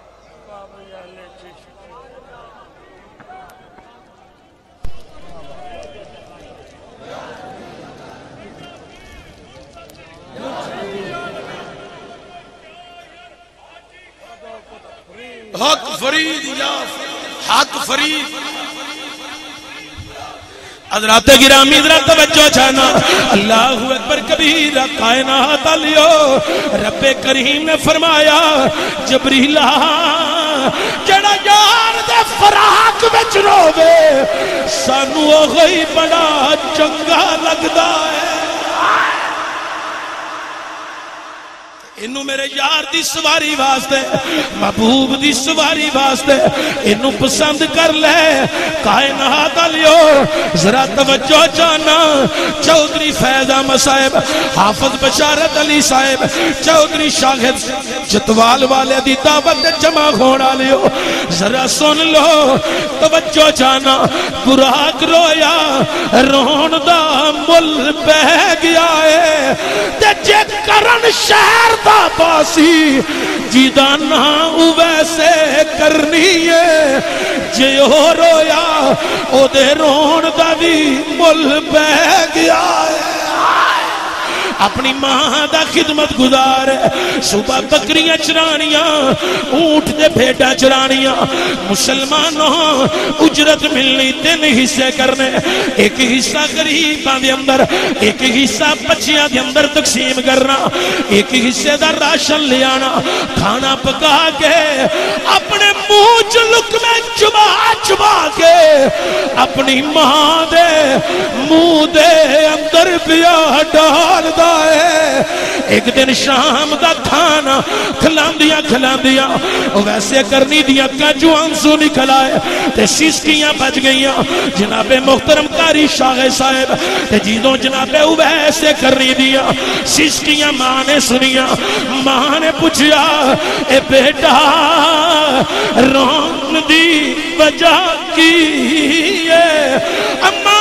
حق فرید یا حق فرید. حضرات گرامی ذرا توجہ چاہنا. اللہ اکبر کبیرہ. کائنات علیو رب کریم نے فرمایا جبریل جڑا یار دے فراق وچ روے سانو وہی بڑا چنگا لگدا ہے. انو میرے یار دی سواری واسطے محبوب دی سواری واسطے انو پسند کر لے. کائنات علیو ذرا توجہ جانا. چودھری فیض احمد صاحب حافظ بشارت علی صاحب چودھری شاہد چتوال والے دی دعوت جمع ہونا لیو ذرا سن لو توجہ جانا. براق رویا رون دا مل بہ گیا ہے تے جے کرن شہر دا باسی جیدہ نہ ویسے کرنی ہے. جے ہو رویا او دے رون دا بھی مل بہ گیا ہے. اپنی ماں دا خدمت گزار صبح بکریاں چرانیاں اونٹ دے بھیڑا چرانیاں. مسلمانوں اجرت ملنی 3 حصے کرنے. ایک حصہ غریباں دے اندر ایک حصہ بچیاں دے اندر تقسیم کرنا. ایک حصے دا راشن لے آنا کھانا پکا کے اپنے منہ چ لقمے چبا چبا کے اپنی ماں دے منہ دے اندر پیا ڈال دا ہے. ایک دن شام دا کھانا کھلاندیاں ویسے کرنی دیا کجو آنسو نکل آئے تے سسکیاں بچ گئیاں. جناب محترم قاری شاہ صاحب تے جیدوں جناب ویسے کرنی دیا سسکیاں ماں نے سنیاں. ماں نے پوچھیا اے بیٹا رون دی وجہ کی ہے؟ اماں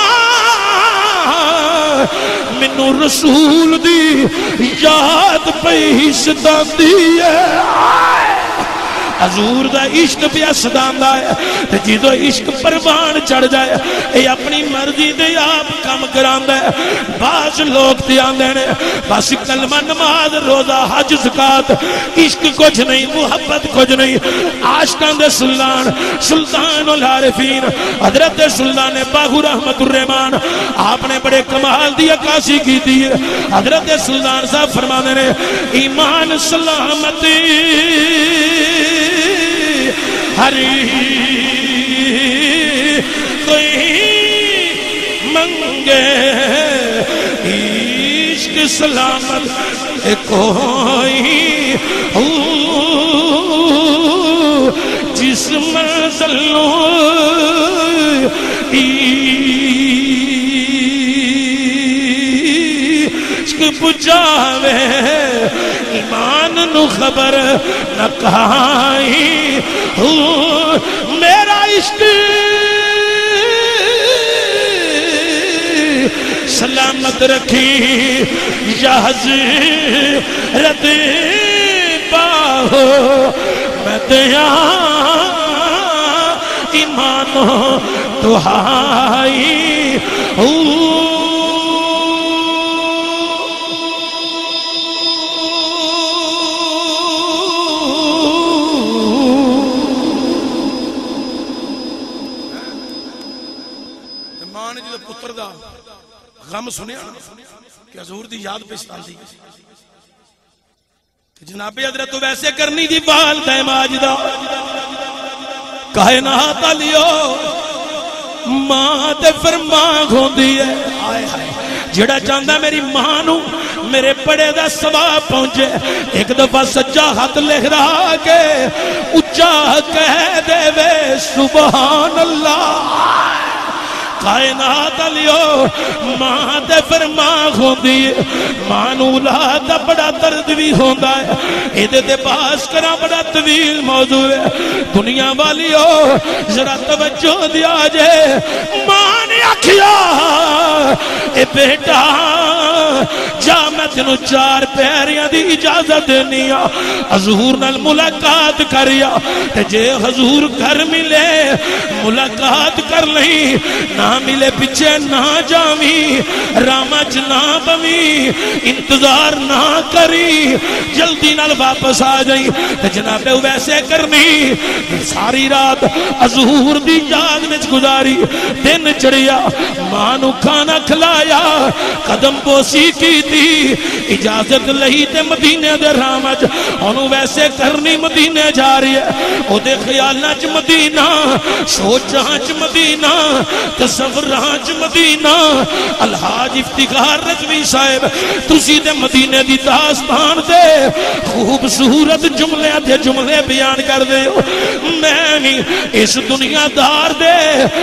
منو رسول دی یاد پئی ستاندی ہے. حضور دا عشق پیا ستاندا ہے تے جدو عشق پروان چڑھ جائے اے اپنی مرضی دے آپ کم کراندا ہے. بعض لوگ تے آندے نے بس کلمہ نماز روزہ حج زکات عشق کچھ نہیں محبت کچھ نہیں. عاشقاں دے سلطان العارفین حضرت سلطان باہو رحمت الرحمان آپ نے بڑے کمال دی عکاسی کی تھی. حضرت سلطان صاحب فرمانے نے ایمان سلامتی ہری کوئی منگے عشق سلامت کوئی جس منزلوں عشق پجاوے ایمان نو خبر نہ کہائی میرا عشق سلامت رکھی یا حضرت باہو میں دیا ایمانو دہائی غم سنیا کہ حضور دی یاد پہ ستاندی کہ جناب حضرت تو ویسے کرنی دی والدہ ماجدہ کائنات علیو ماں تے فرمان ہوندی ہے. جڑا چاہندا میری ماں نو میرے پڑے دا ثواب پہنچے ایک دفعہ سجا ہاتھ لکھ رہا کہ اچا کہہ دے وے سبحان اللہ. کائنات علیو ماں دے فرمان ہوندی ہے. ماں نو اولاد دا بڑا درد بھی ہوندا ہے. ایدے دے باس کرا بڑا طویل موضوع ہے. دنیا والیو ذرا توجہ دیا جے. ماں نے آکھیا اے بیٹا جا میں تینوں 4 پیریاں دی اجازت دینی آ حضور نال ملاقات کریا تے جے حضور گھر ملے ملاقات کر لیں نہ ملے پیچھے نہ جاویں رامچ نہ بویں انتظار نہ کری جلدی نال واپس آ جائیں تے جناب ویسے کرنی ساری رات حضور دی یاد وچ گزاری دن چڑھیا ماں نو کھانا کھلایا قدم بوسی کی تھی اجازت لئی تے مدینے دے رامچ انہوں ویسے کرنی مدینے جا رہی ہے او دے خیالاں چ مدینہ سوچاں چ مدینہ تصوراں چ مدینہ الحاج افتخار رضوی صاحب تسی دے مدینے دی داستان دے خوبصورت جملے دے جملے بیان کر دے میں نہیں اس دنیا دار دے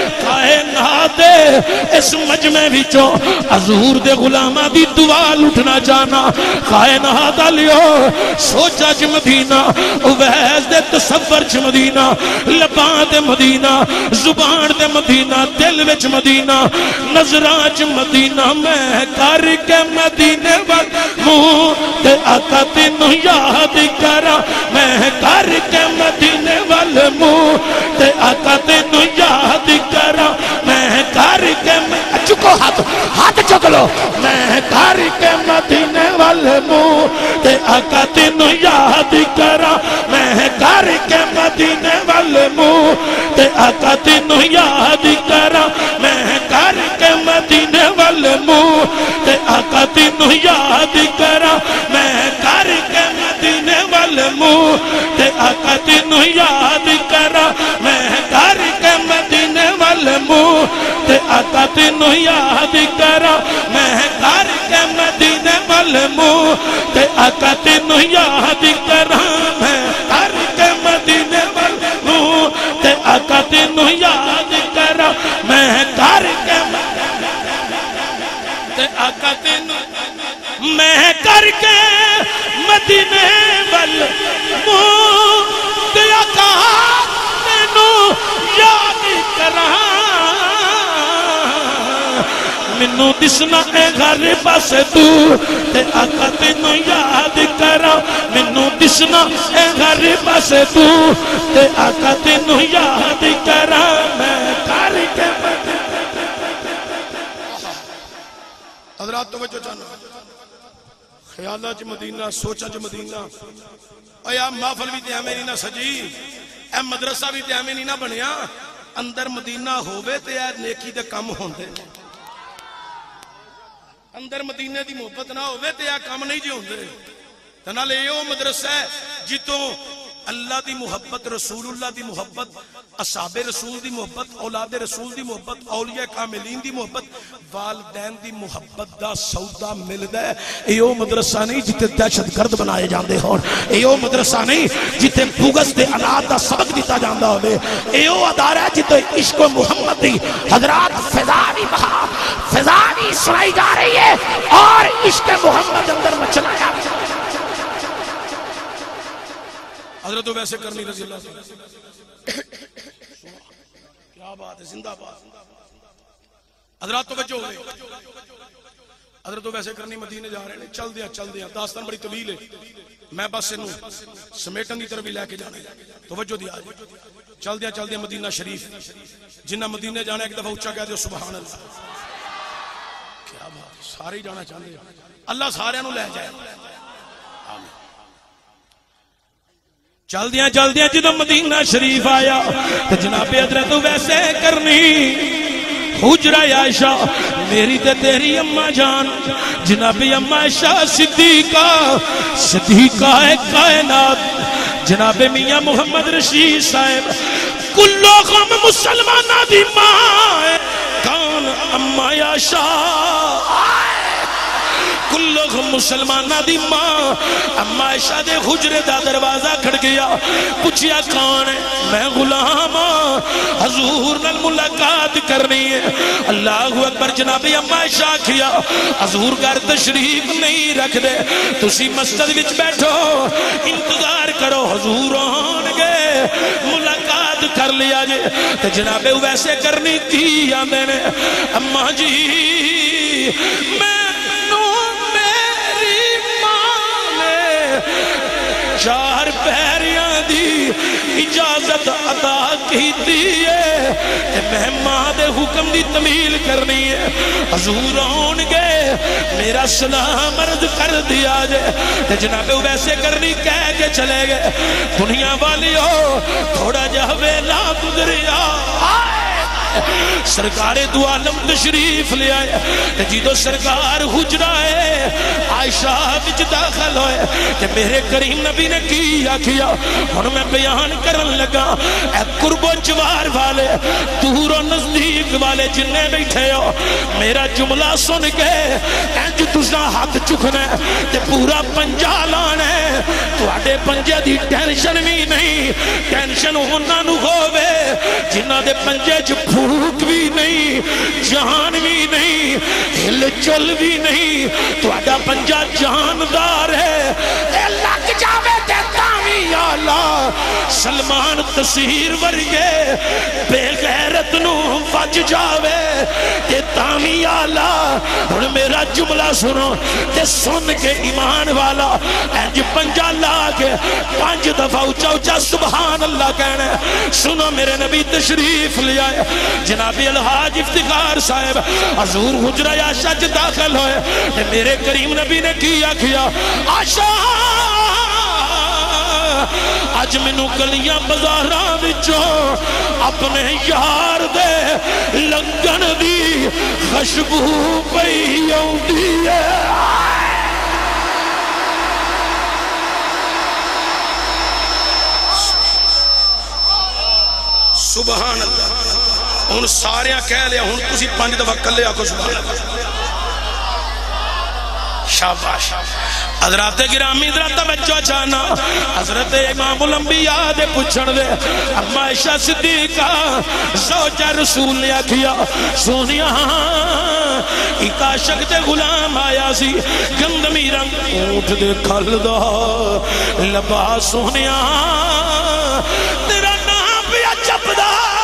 کائنات دے اس مجمع وچوں حضور دے غلاماں دی دعا لٹنا جانا کائنات علیو سوچا چ مدینہ اویس دے تصور چ مدینہ لباں دے مدینہ زبان دے مدینہ دل وچ مدینہ نظراں چ مدینہ میں کر کے مدینے وال منہ تے آقا تینوں یاد کرا میں کر کے مدینے وال منہ تے آقا تینوں یاد کرا میں کر کے چکو ہاتھ چک لو میں کر کے مدینے وال منہ تے آقا تینوں یاد کرا میں کر کے مدینے وال منہ تے آقا تینوں یاد کرا میں کر کے مدینے وال منہ تے آقا تینوں یاد کرا میں کر کے مدینے وال منہ تے آقا تینوں یاد کرا میں کر کے مدینے وال منہ تے آقا تینوں یاد کرا میں کر کے مدینے وال منہ تے آقا تینوں یاد کرا میں کر کے مدینے وال منہ تے آقا تینوں یاد کرا میں کر کے تے آقا تینوں میں کر کے مدینے وال منہ تے آقا تینوں یاد کرا مینوں دسنا اے گھر پاس تو تے آقا تینوں یاد کرا مینوں دسنا اے گھر پاس تو تے آقا تینوں یاد کرا میں کر کے حضرات توجہ چاہنا خیالات چ مدینہ سوچا چ مدینہ اے محفل بھی تے ایویں نہیں نہ سجی اے مدرسہ بھی تے ایویں نہیں نہ بنیا اندر مدینہ ہووے تے اے نیکی دے کم ہوندے اندر مدینے دی محبت نہ ہوئے تے اے کام نہیں جی ہوندے تے نال اے او مدرسہ ہے جتوں اللہ دی محبت رسول اللہ دی محبت اصحاب رسول دی محبت اولاد رسول دی محبت اولیاء کاملین دی محبت والدین دی محبت دا سودا ملدا ہے اے او مدرسہ نہیں جتے دہشت گرد بنائے جاندے ہون اے او مدرسہ نہیں جتے بغض تے اناد دا سبق دتا جاندا ہوے اے او ادارہ جتے عشق محمد دی حضرات فضا بھی سنائی جا رہی ہے اور عشق محمد اندر مچنا جا رہا ہے حضرت تو ویسے کرنی رضی اللہ کیا بات ہے زندہ بات حضرات تو بچو ہوئے حضرت تو ویسے کرنی مدینے جا رہے ہیں چل دیا داستان بڑی طویل ہے میں بس انہوں سمیٹن دی طرف بھی لے کے جانے توجہ دیا چل دیا مدینہ شریف جنہ مدینے جانے ایک دفعہ اچھا کہہ دیا سبحان اللہ کیا بات سارے ہی جانا چاہتے ہیں اللہ سارے انہوں لے جائے آمین چل دیا جدو مدینہ شریف آیا تو جناب حضرت ویسے کرنی حجرہ عائشہ میری تے تیری اماں جان جناب اماں عائشہ صدیقہ کائنات جناب میاں محمد رشید صاحب کلو غم مسلمانہ دی ماں کان اماں عائشہ کلو مسلمانہ دی ماں اما عائشہ دے حجرے دا دروازہ کھڑ گیا پوچھیا کون ہے میں غلام حضور نال ملاقات کرنی ہے اللہ اکبر جناب اما عائشہ کیا حضور گھر تشریف نہیں رکھ دے تسی مسجد وچ بیٹھو انتظار کرو حضور آن گے ملاقات کر لیا جے تے جناب ویسے کرنی تھی آندے نے اما جی میں چار پیریاں دی اجازت عطا کی دیئے میں ماں دے حکم دی تمیل کرنی ہے حضور آن گے میرا سلام عرض کر دیا جائے جناب ویسے کرنی کہہ کے چلے گئے دنیا والی ہو تھوڑا جا ویلا گزریا سرکار دو عالم تشریف لے آئے جیدو سرکار حجرہ ہے عائشہ بچ داخل ہوئے کہ میرے کریم نبی نے کیا اور میں بیان کرن لگا اے قرب و جوار والے دور و نزدیک والے جنہیں بیٹھے ہو میرا جملہ سن کے انج تسا ہاتھ چکھنا تے پورا پنجا لانا ہے تو آڑے پنجے دی ٹینشن بھی نہیں ٹینشن ہونا نو ہوئے جنہ دے پنجے جو بھوک بھی نہیں جان بھی نہیں ہل چل بھی نہیں تو آڑا پنجا جاندار ہے اے لگ جاوے دیتا بھی آلہ سلمان تصیر ورگے بے غیرت نو وج جاوے دیتا بھی آلہ اور میرا جملہ سنو تے سن کے ایمان والا اینج پنجا لا کے 5 دفعہ اچھا اچھا سبحان اللہ کہنے سنو میرے نبی تشریف لے آئے جناب الحاج افتخار صاحب حضور حجرہ عائشہ چ داخل ہوئے میرے کریم نبی نے کیا عائشہ آج منو گلیاں بازاراں وچوں اپنے یار دے لنگن دی خوشبو پئی آؤندی ہے سبحان اللہ ہن سارے کہہ لیا ہن تسی 5 دفعہ کلے آکو سبحان اللہ شاباش حضرات گرامی حضرت بچو چانا حضرت امام الانبیاء دے پچھڑ دے اما عائشہ صدیقہ زوجہ رسول نے کیا سونیا ایک عاشق تے غلام آیا سی گندمی رنگ اونٹ دے کھل دا لباس سونیا تیرا نام بھی عجب دا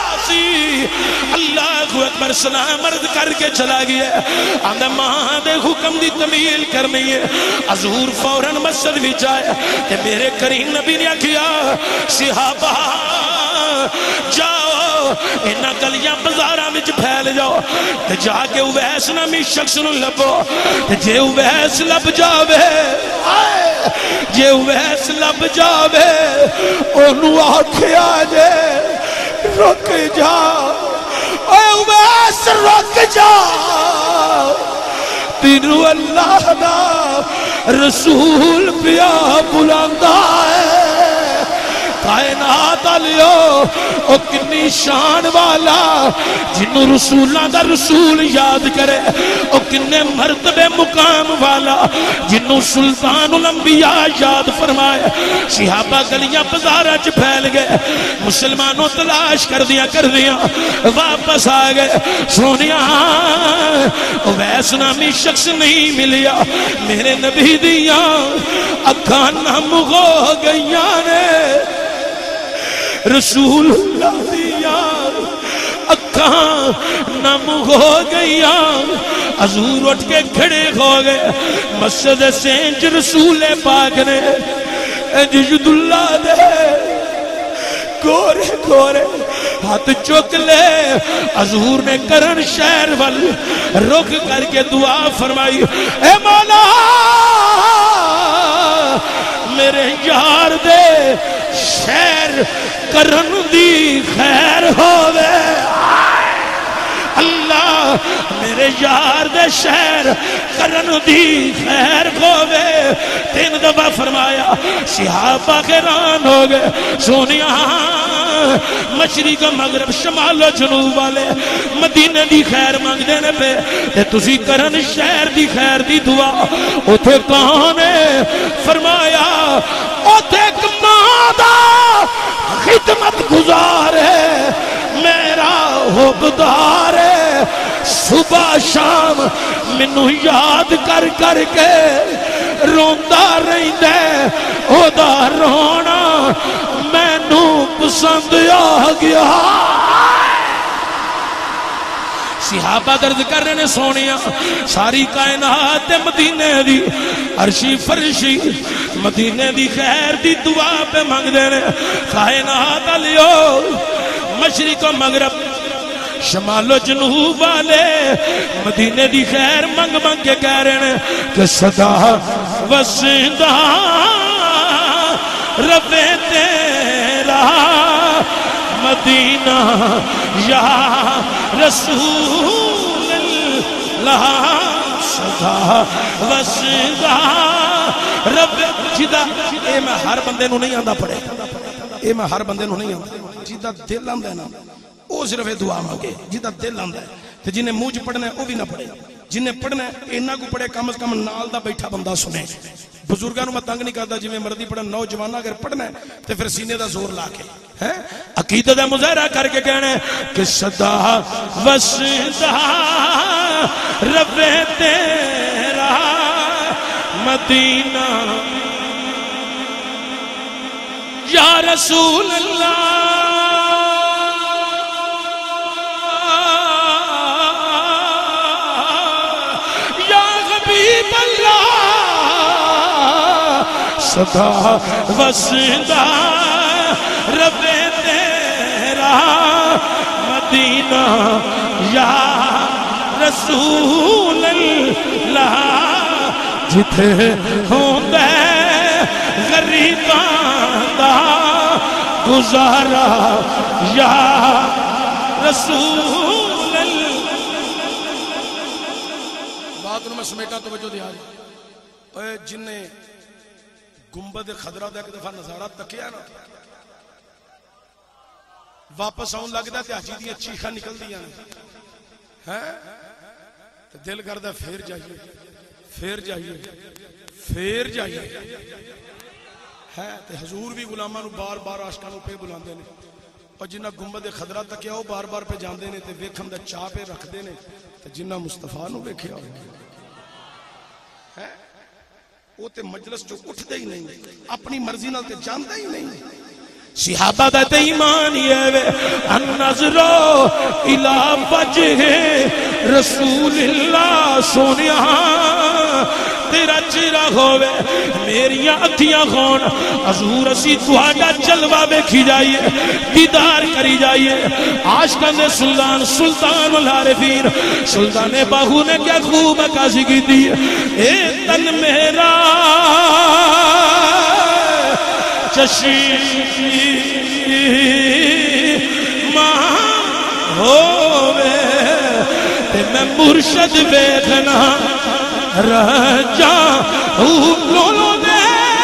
اللہ اکبر سلام عرض کر کے چلا گیا آندہ ماں دے حکم دی تمیل کرنی ہے حضور فوراً مسجد بھی جائے کہ میرے کریم نبی نے کیا صحابہ جاؤ انہا گلیاں بزاراں وچ پھیل جاؤ جا کے اویس نامی شخص نو لبو جے اویس لب جاوے جے اویس لب جاوے انہوں آکھیا جے رک جا اے اویس رک جا تینو اللہ دا رسول پیا بلاندا ہے کائنات علیو او کنی شان والا جنو رسولہ دا رسول یاد کرے او کنے مرتبے مقام والا جنو سلطان الانبیاء یاد فرمائے صحابہ گلیاں بزارہ چ پھیل گئے مسلمانوں تلاش کر دیا واپس آ گئے سونیا ویس نامی شخص نہیں ملیا میرے نبی دیاں اکھاں نم ہو گئیاں نے رسول اللہ دیا اکھاں نم ہو گئیاں حضور اٹھ کے کھڑے ہو گئے مسجد سینچ رسول پاک نے جد اللہ دے گورے گورے ہاتھ چک لے حضور نے کرن شہر وال رک کر کے دعا فرمائی اے مولا میرے یار دے شہر کرن دی خیر ہووے اللہ میرے یار دے شہر کرن دی خیر ہووے 3 دفعہ فرمایا صحابہ حیران ہو گئے سونیا مشرق مغرب شمال و جنوب والے مدینے دی خیر مانگ دینے پہ تے تسی کرن شہر دی خیر دی دعا اوتھے کون ہے فرمایا اوتھے ایک ماں دا خدمت گزار ہے میرا حبدار ہے صبح شام منو یاد کر کر کے روندا رہندا او دا رونا مینوں پسند آ گیا صحابہ درد کر رہے نے سونیا ساری کائنات مدینے دی عرشی فرشی مدینے دی خیر دی دعا پہ مانگ دے نے کائنات علیو مشرق و مغرب شمال و جنوب والے مدینے دی خیر منگ منگ کے کہہ رہے ہیں کہ صدا وسندہ رب تیرا مدینہ یا رسول اللہ صدا وسندہ رب جدہ اے میں ہر بندے نو نہیں آندہ پڑے اے میں ہر بندے نو نہیں آندہ جدہ دل آندہ ہے نا وہ صرف دعا مانگے جدہ دل آندہ ہے تو جنہیں موج پڑھنا ہے وہ بھی نہ پڑھے جنہیں پڑھنا ہے انہا کو پڑھے کم از کم نال دا بیٹھا بندہ سنے بزرگانوں میں تنگ نہیں کرتا جی میں مردی پڑھا نوجوانہ اگر پڑھنا ہے تو پھر سینے دا زور لا کے عقیدت مظاہرہ کر کے کہنا ہے کہ صدا وسدا رب تیرا مدینہ یا رسول اللہ یا حبیب اللہ صدا وسدا رب تیرا مدینہ یا رسول اللہ جتھے ہوندے غریباں دا گزارا یا رسول اللہ بات میں سمیٹا توجہ دیا اے جن نے گنبد خضرہ دے ایک دفعہ نظارہ تکیا نا واپس آن لگتا ہے حاجی دیاں چیخاں نکل دیا ہیں دل کرتا پھر جائیے پھر جائیے پھر جائیے ہے تے حضور بھی غلاماں نو بار بار عاشقاں نو پہ بلاندے نے اور جنہ گنبد خضرہ تکیا وہ بار بار پہ جاندے نے تے ویکھن دا چاہ پہ رکھ دے نے تے جنہ مصطفیٰ نو ویکھیا ہو ہے وہ تے مجلس جو اٹھ دے ہی نہیں اپنی مرضی نال تے جاندے ہی نہیں صحابہ دا تے ایمان یہ وے النظرو الى وجہ رسول اللہ سونیا تیرا چہرہ ہوئے میری اکھیاں خون حضور اسی تہاڈا جلوہ ویکھی جائیے دیدار کری جائیے عاشقاں دے سلطان سلطان العارفین سلطان باہو نے کیا خوب عکاسی کی دی اے تن میرا چشم ماں ہوئے تے میں مرشد ویکھنا رہ لولو دے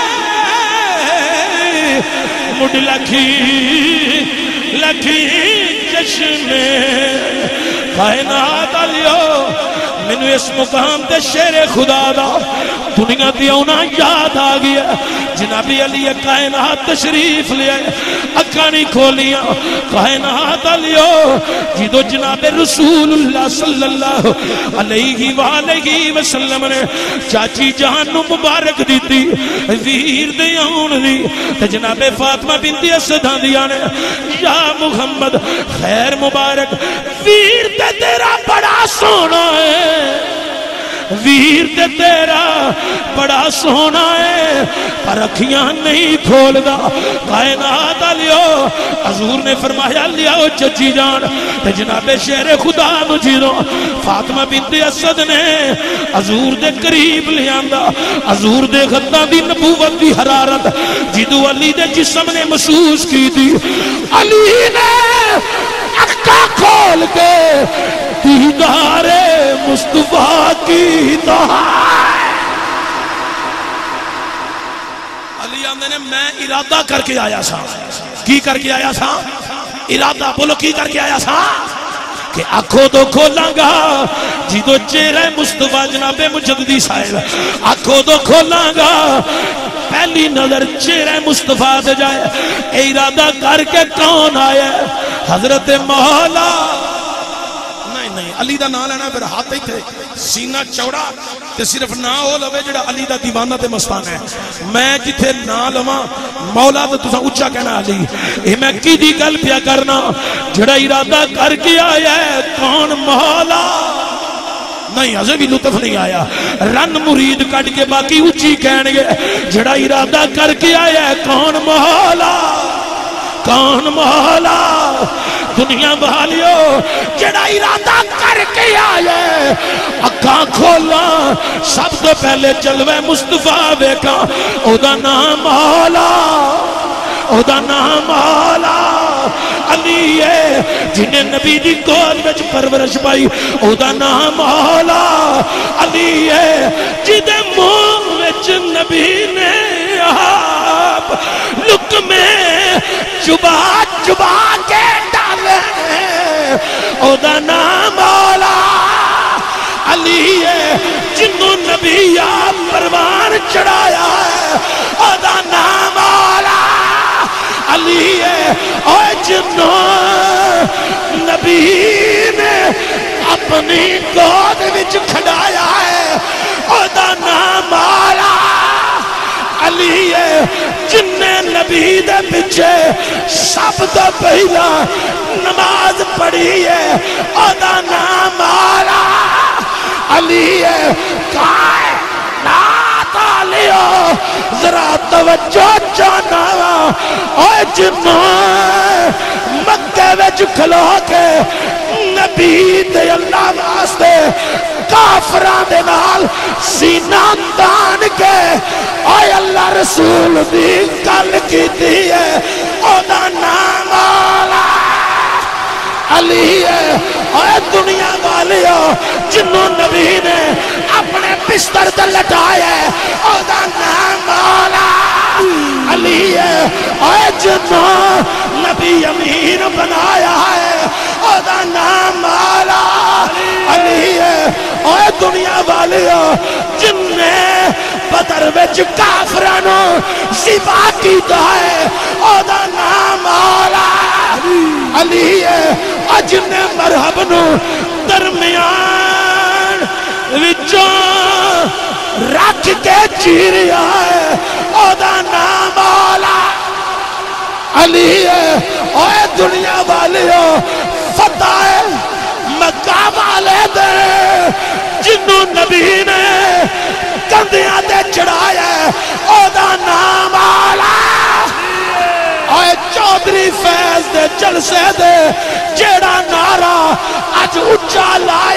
مڈ لکھی لکھی چشمے کائنات علیو مینو اس مقام تے شیر خدا دا دنیا دی اونا یاد آ گیا جنابی علی کائنات تشریف لے آئے اکھاں نہیں کھولیاں کائنات علیو جدو جناب رسول اللہ صلی اللہ علیہ وآلہ وسلم نے چاچی جان نو مبارک دیتی ویر دے آن دی تے جناب فاطمہ بنت اسد دیا نے یا محمد خیر مبارک ویر تے تیرا بڑا سونا ہے ویر تے تیرا بڑا سونا ہے پر اکھیاں نہیں کھول دا کائنات علیو حضور نے فرمایا لیاؤ چچی جان تے جناب شیر خدا مجیدوں فاطمہ بنت اسد نے حضور دے قریب لیاندہ حضور دے غدہ دی نبوت دی حرارت جدو علی دے جسم نے محسوس کی تھی علی نے اکھا کھول کے دیدار مصطفیٰ کی دہائے علی آمدے نے میں ارادہ کر کے آیا سا کی کر کے آیا سا ارادہ بولو کی کر کے آیا سا کہ آنکھوں تو کھولاں گا جدو چہرہ مصطفیٰ جناب مجددی صاحب آنکھوں تو کھولاں گا پہلی نظر چہرہ مصطفیٰ سے جائے اے ارادہ کر کے کون آیا حضرت مولا نہیں علی دا نام لینا پھر ہاتھ ہی تھے سینہ چوڑا تے صرف نہ ہو لوے جڑا علی دا دیوانہ تے مستانہ ہے میں جتھے نہ لواں مولا تو تسا اچھا کہنا علی اے میں کی دی گل پیا کرنا جڑا ارادہ کر کے آیا ہے کون مولا نہیں ازے بھی لطف نہیں آیا رن مرید کٹ کے باقی اچھی کہن گے جڑا ارادہ کر کے آیا ہے کون مولا کون مولا دنیا بحالیو جڑا ارادہ کر کے آیا ہے اکھاں کھولا سب تو پہلے جلوہ مصطفیٰ بیکا او دا نام مولا او دا نام مولا علی ہے جنہیں نبی دی گود وچ پرورش پائی او دا نام مولا علی ہے جنہیں منہ وچ نبی نے آپ لقمے چبا چبا کے ڈالے او دا نام مولا علی ہے جنہوں نبی آپ پروان چڑھایا ہے او دا نام مولا علی ہے اور جنہوں نبی نے اپنی گود وچ کھڑایا ہے او دا نام مولا علی ہے جنہیں نبی دے پچھے سب تو پہلا نماز پڑھی ہے او دا نام مولا علی ہے کائنات علیہ ذرا توجہ چاہنا اور جنہوں مکہ وچ کھلو کے نبی دے اللہ واسطے کافران دے نال سینہ تان کے اے اللہ رسول دی گل کیتی ہے او دا نام مولا علی ہے اے دنیا والیو جنہوں نبی نے اپنے بستر تے لٹایا ہے او دا نام مولا علی ہے اے جنہوں نبی امین بنایا ہے او دا نام مولا علی ہے اے دنیا والیو جن نے بدر وچ کافرانو ذبح کیتا ہے او دا نام مولا علی ہے جن نے مرحب نو درمیان وچوں رکھ کے چیریا ہے او دا نام مولا علی ہے اے دنیا والیو فتح مکہ والے دے جنہوں نبی نے کندیاں دے چڑھایا ہے او دا نام مولا اے چودھری فیض دے جلسے دے جیڑا نعرہ اج اچھا لائے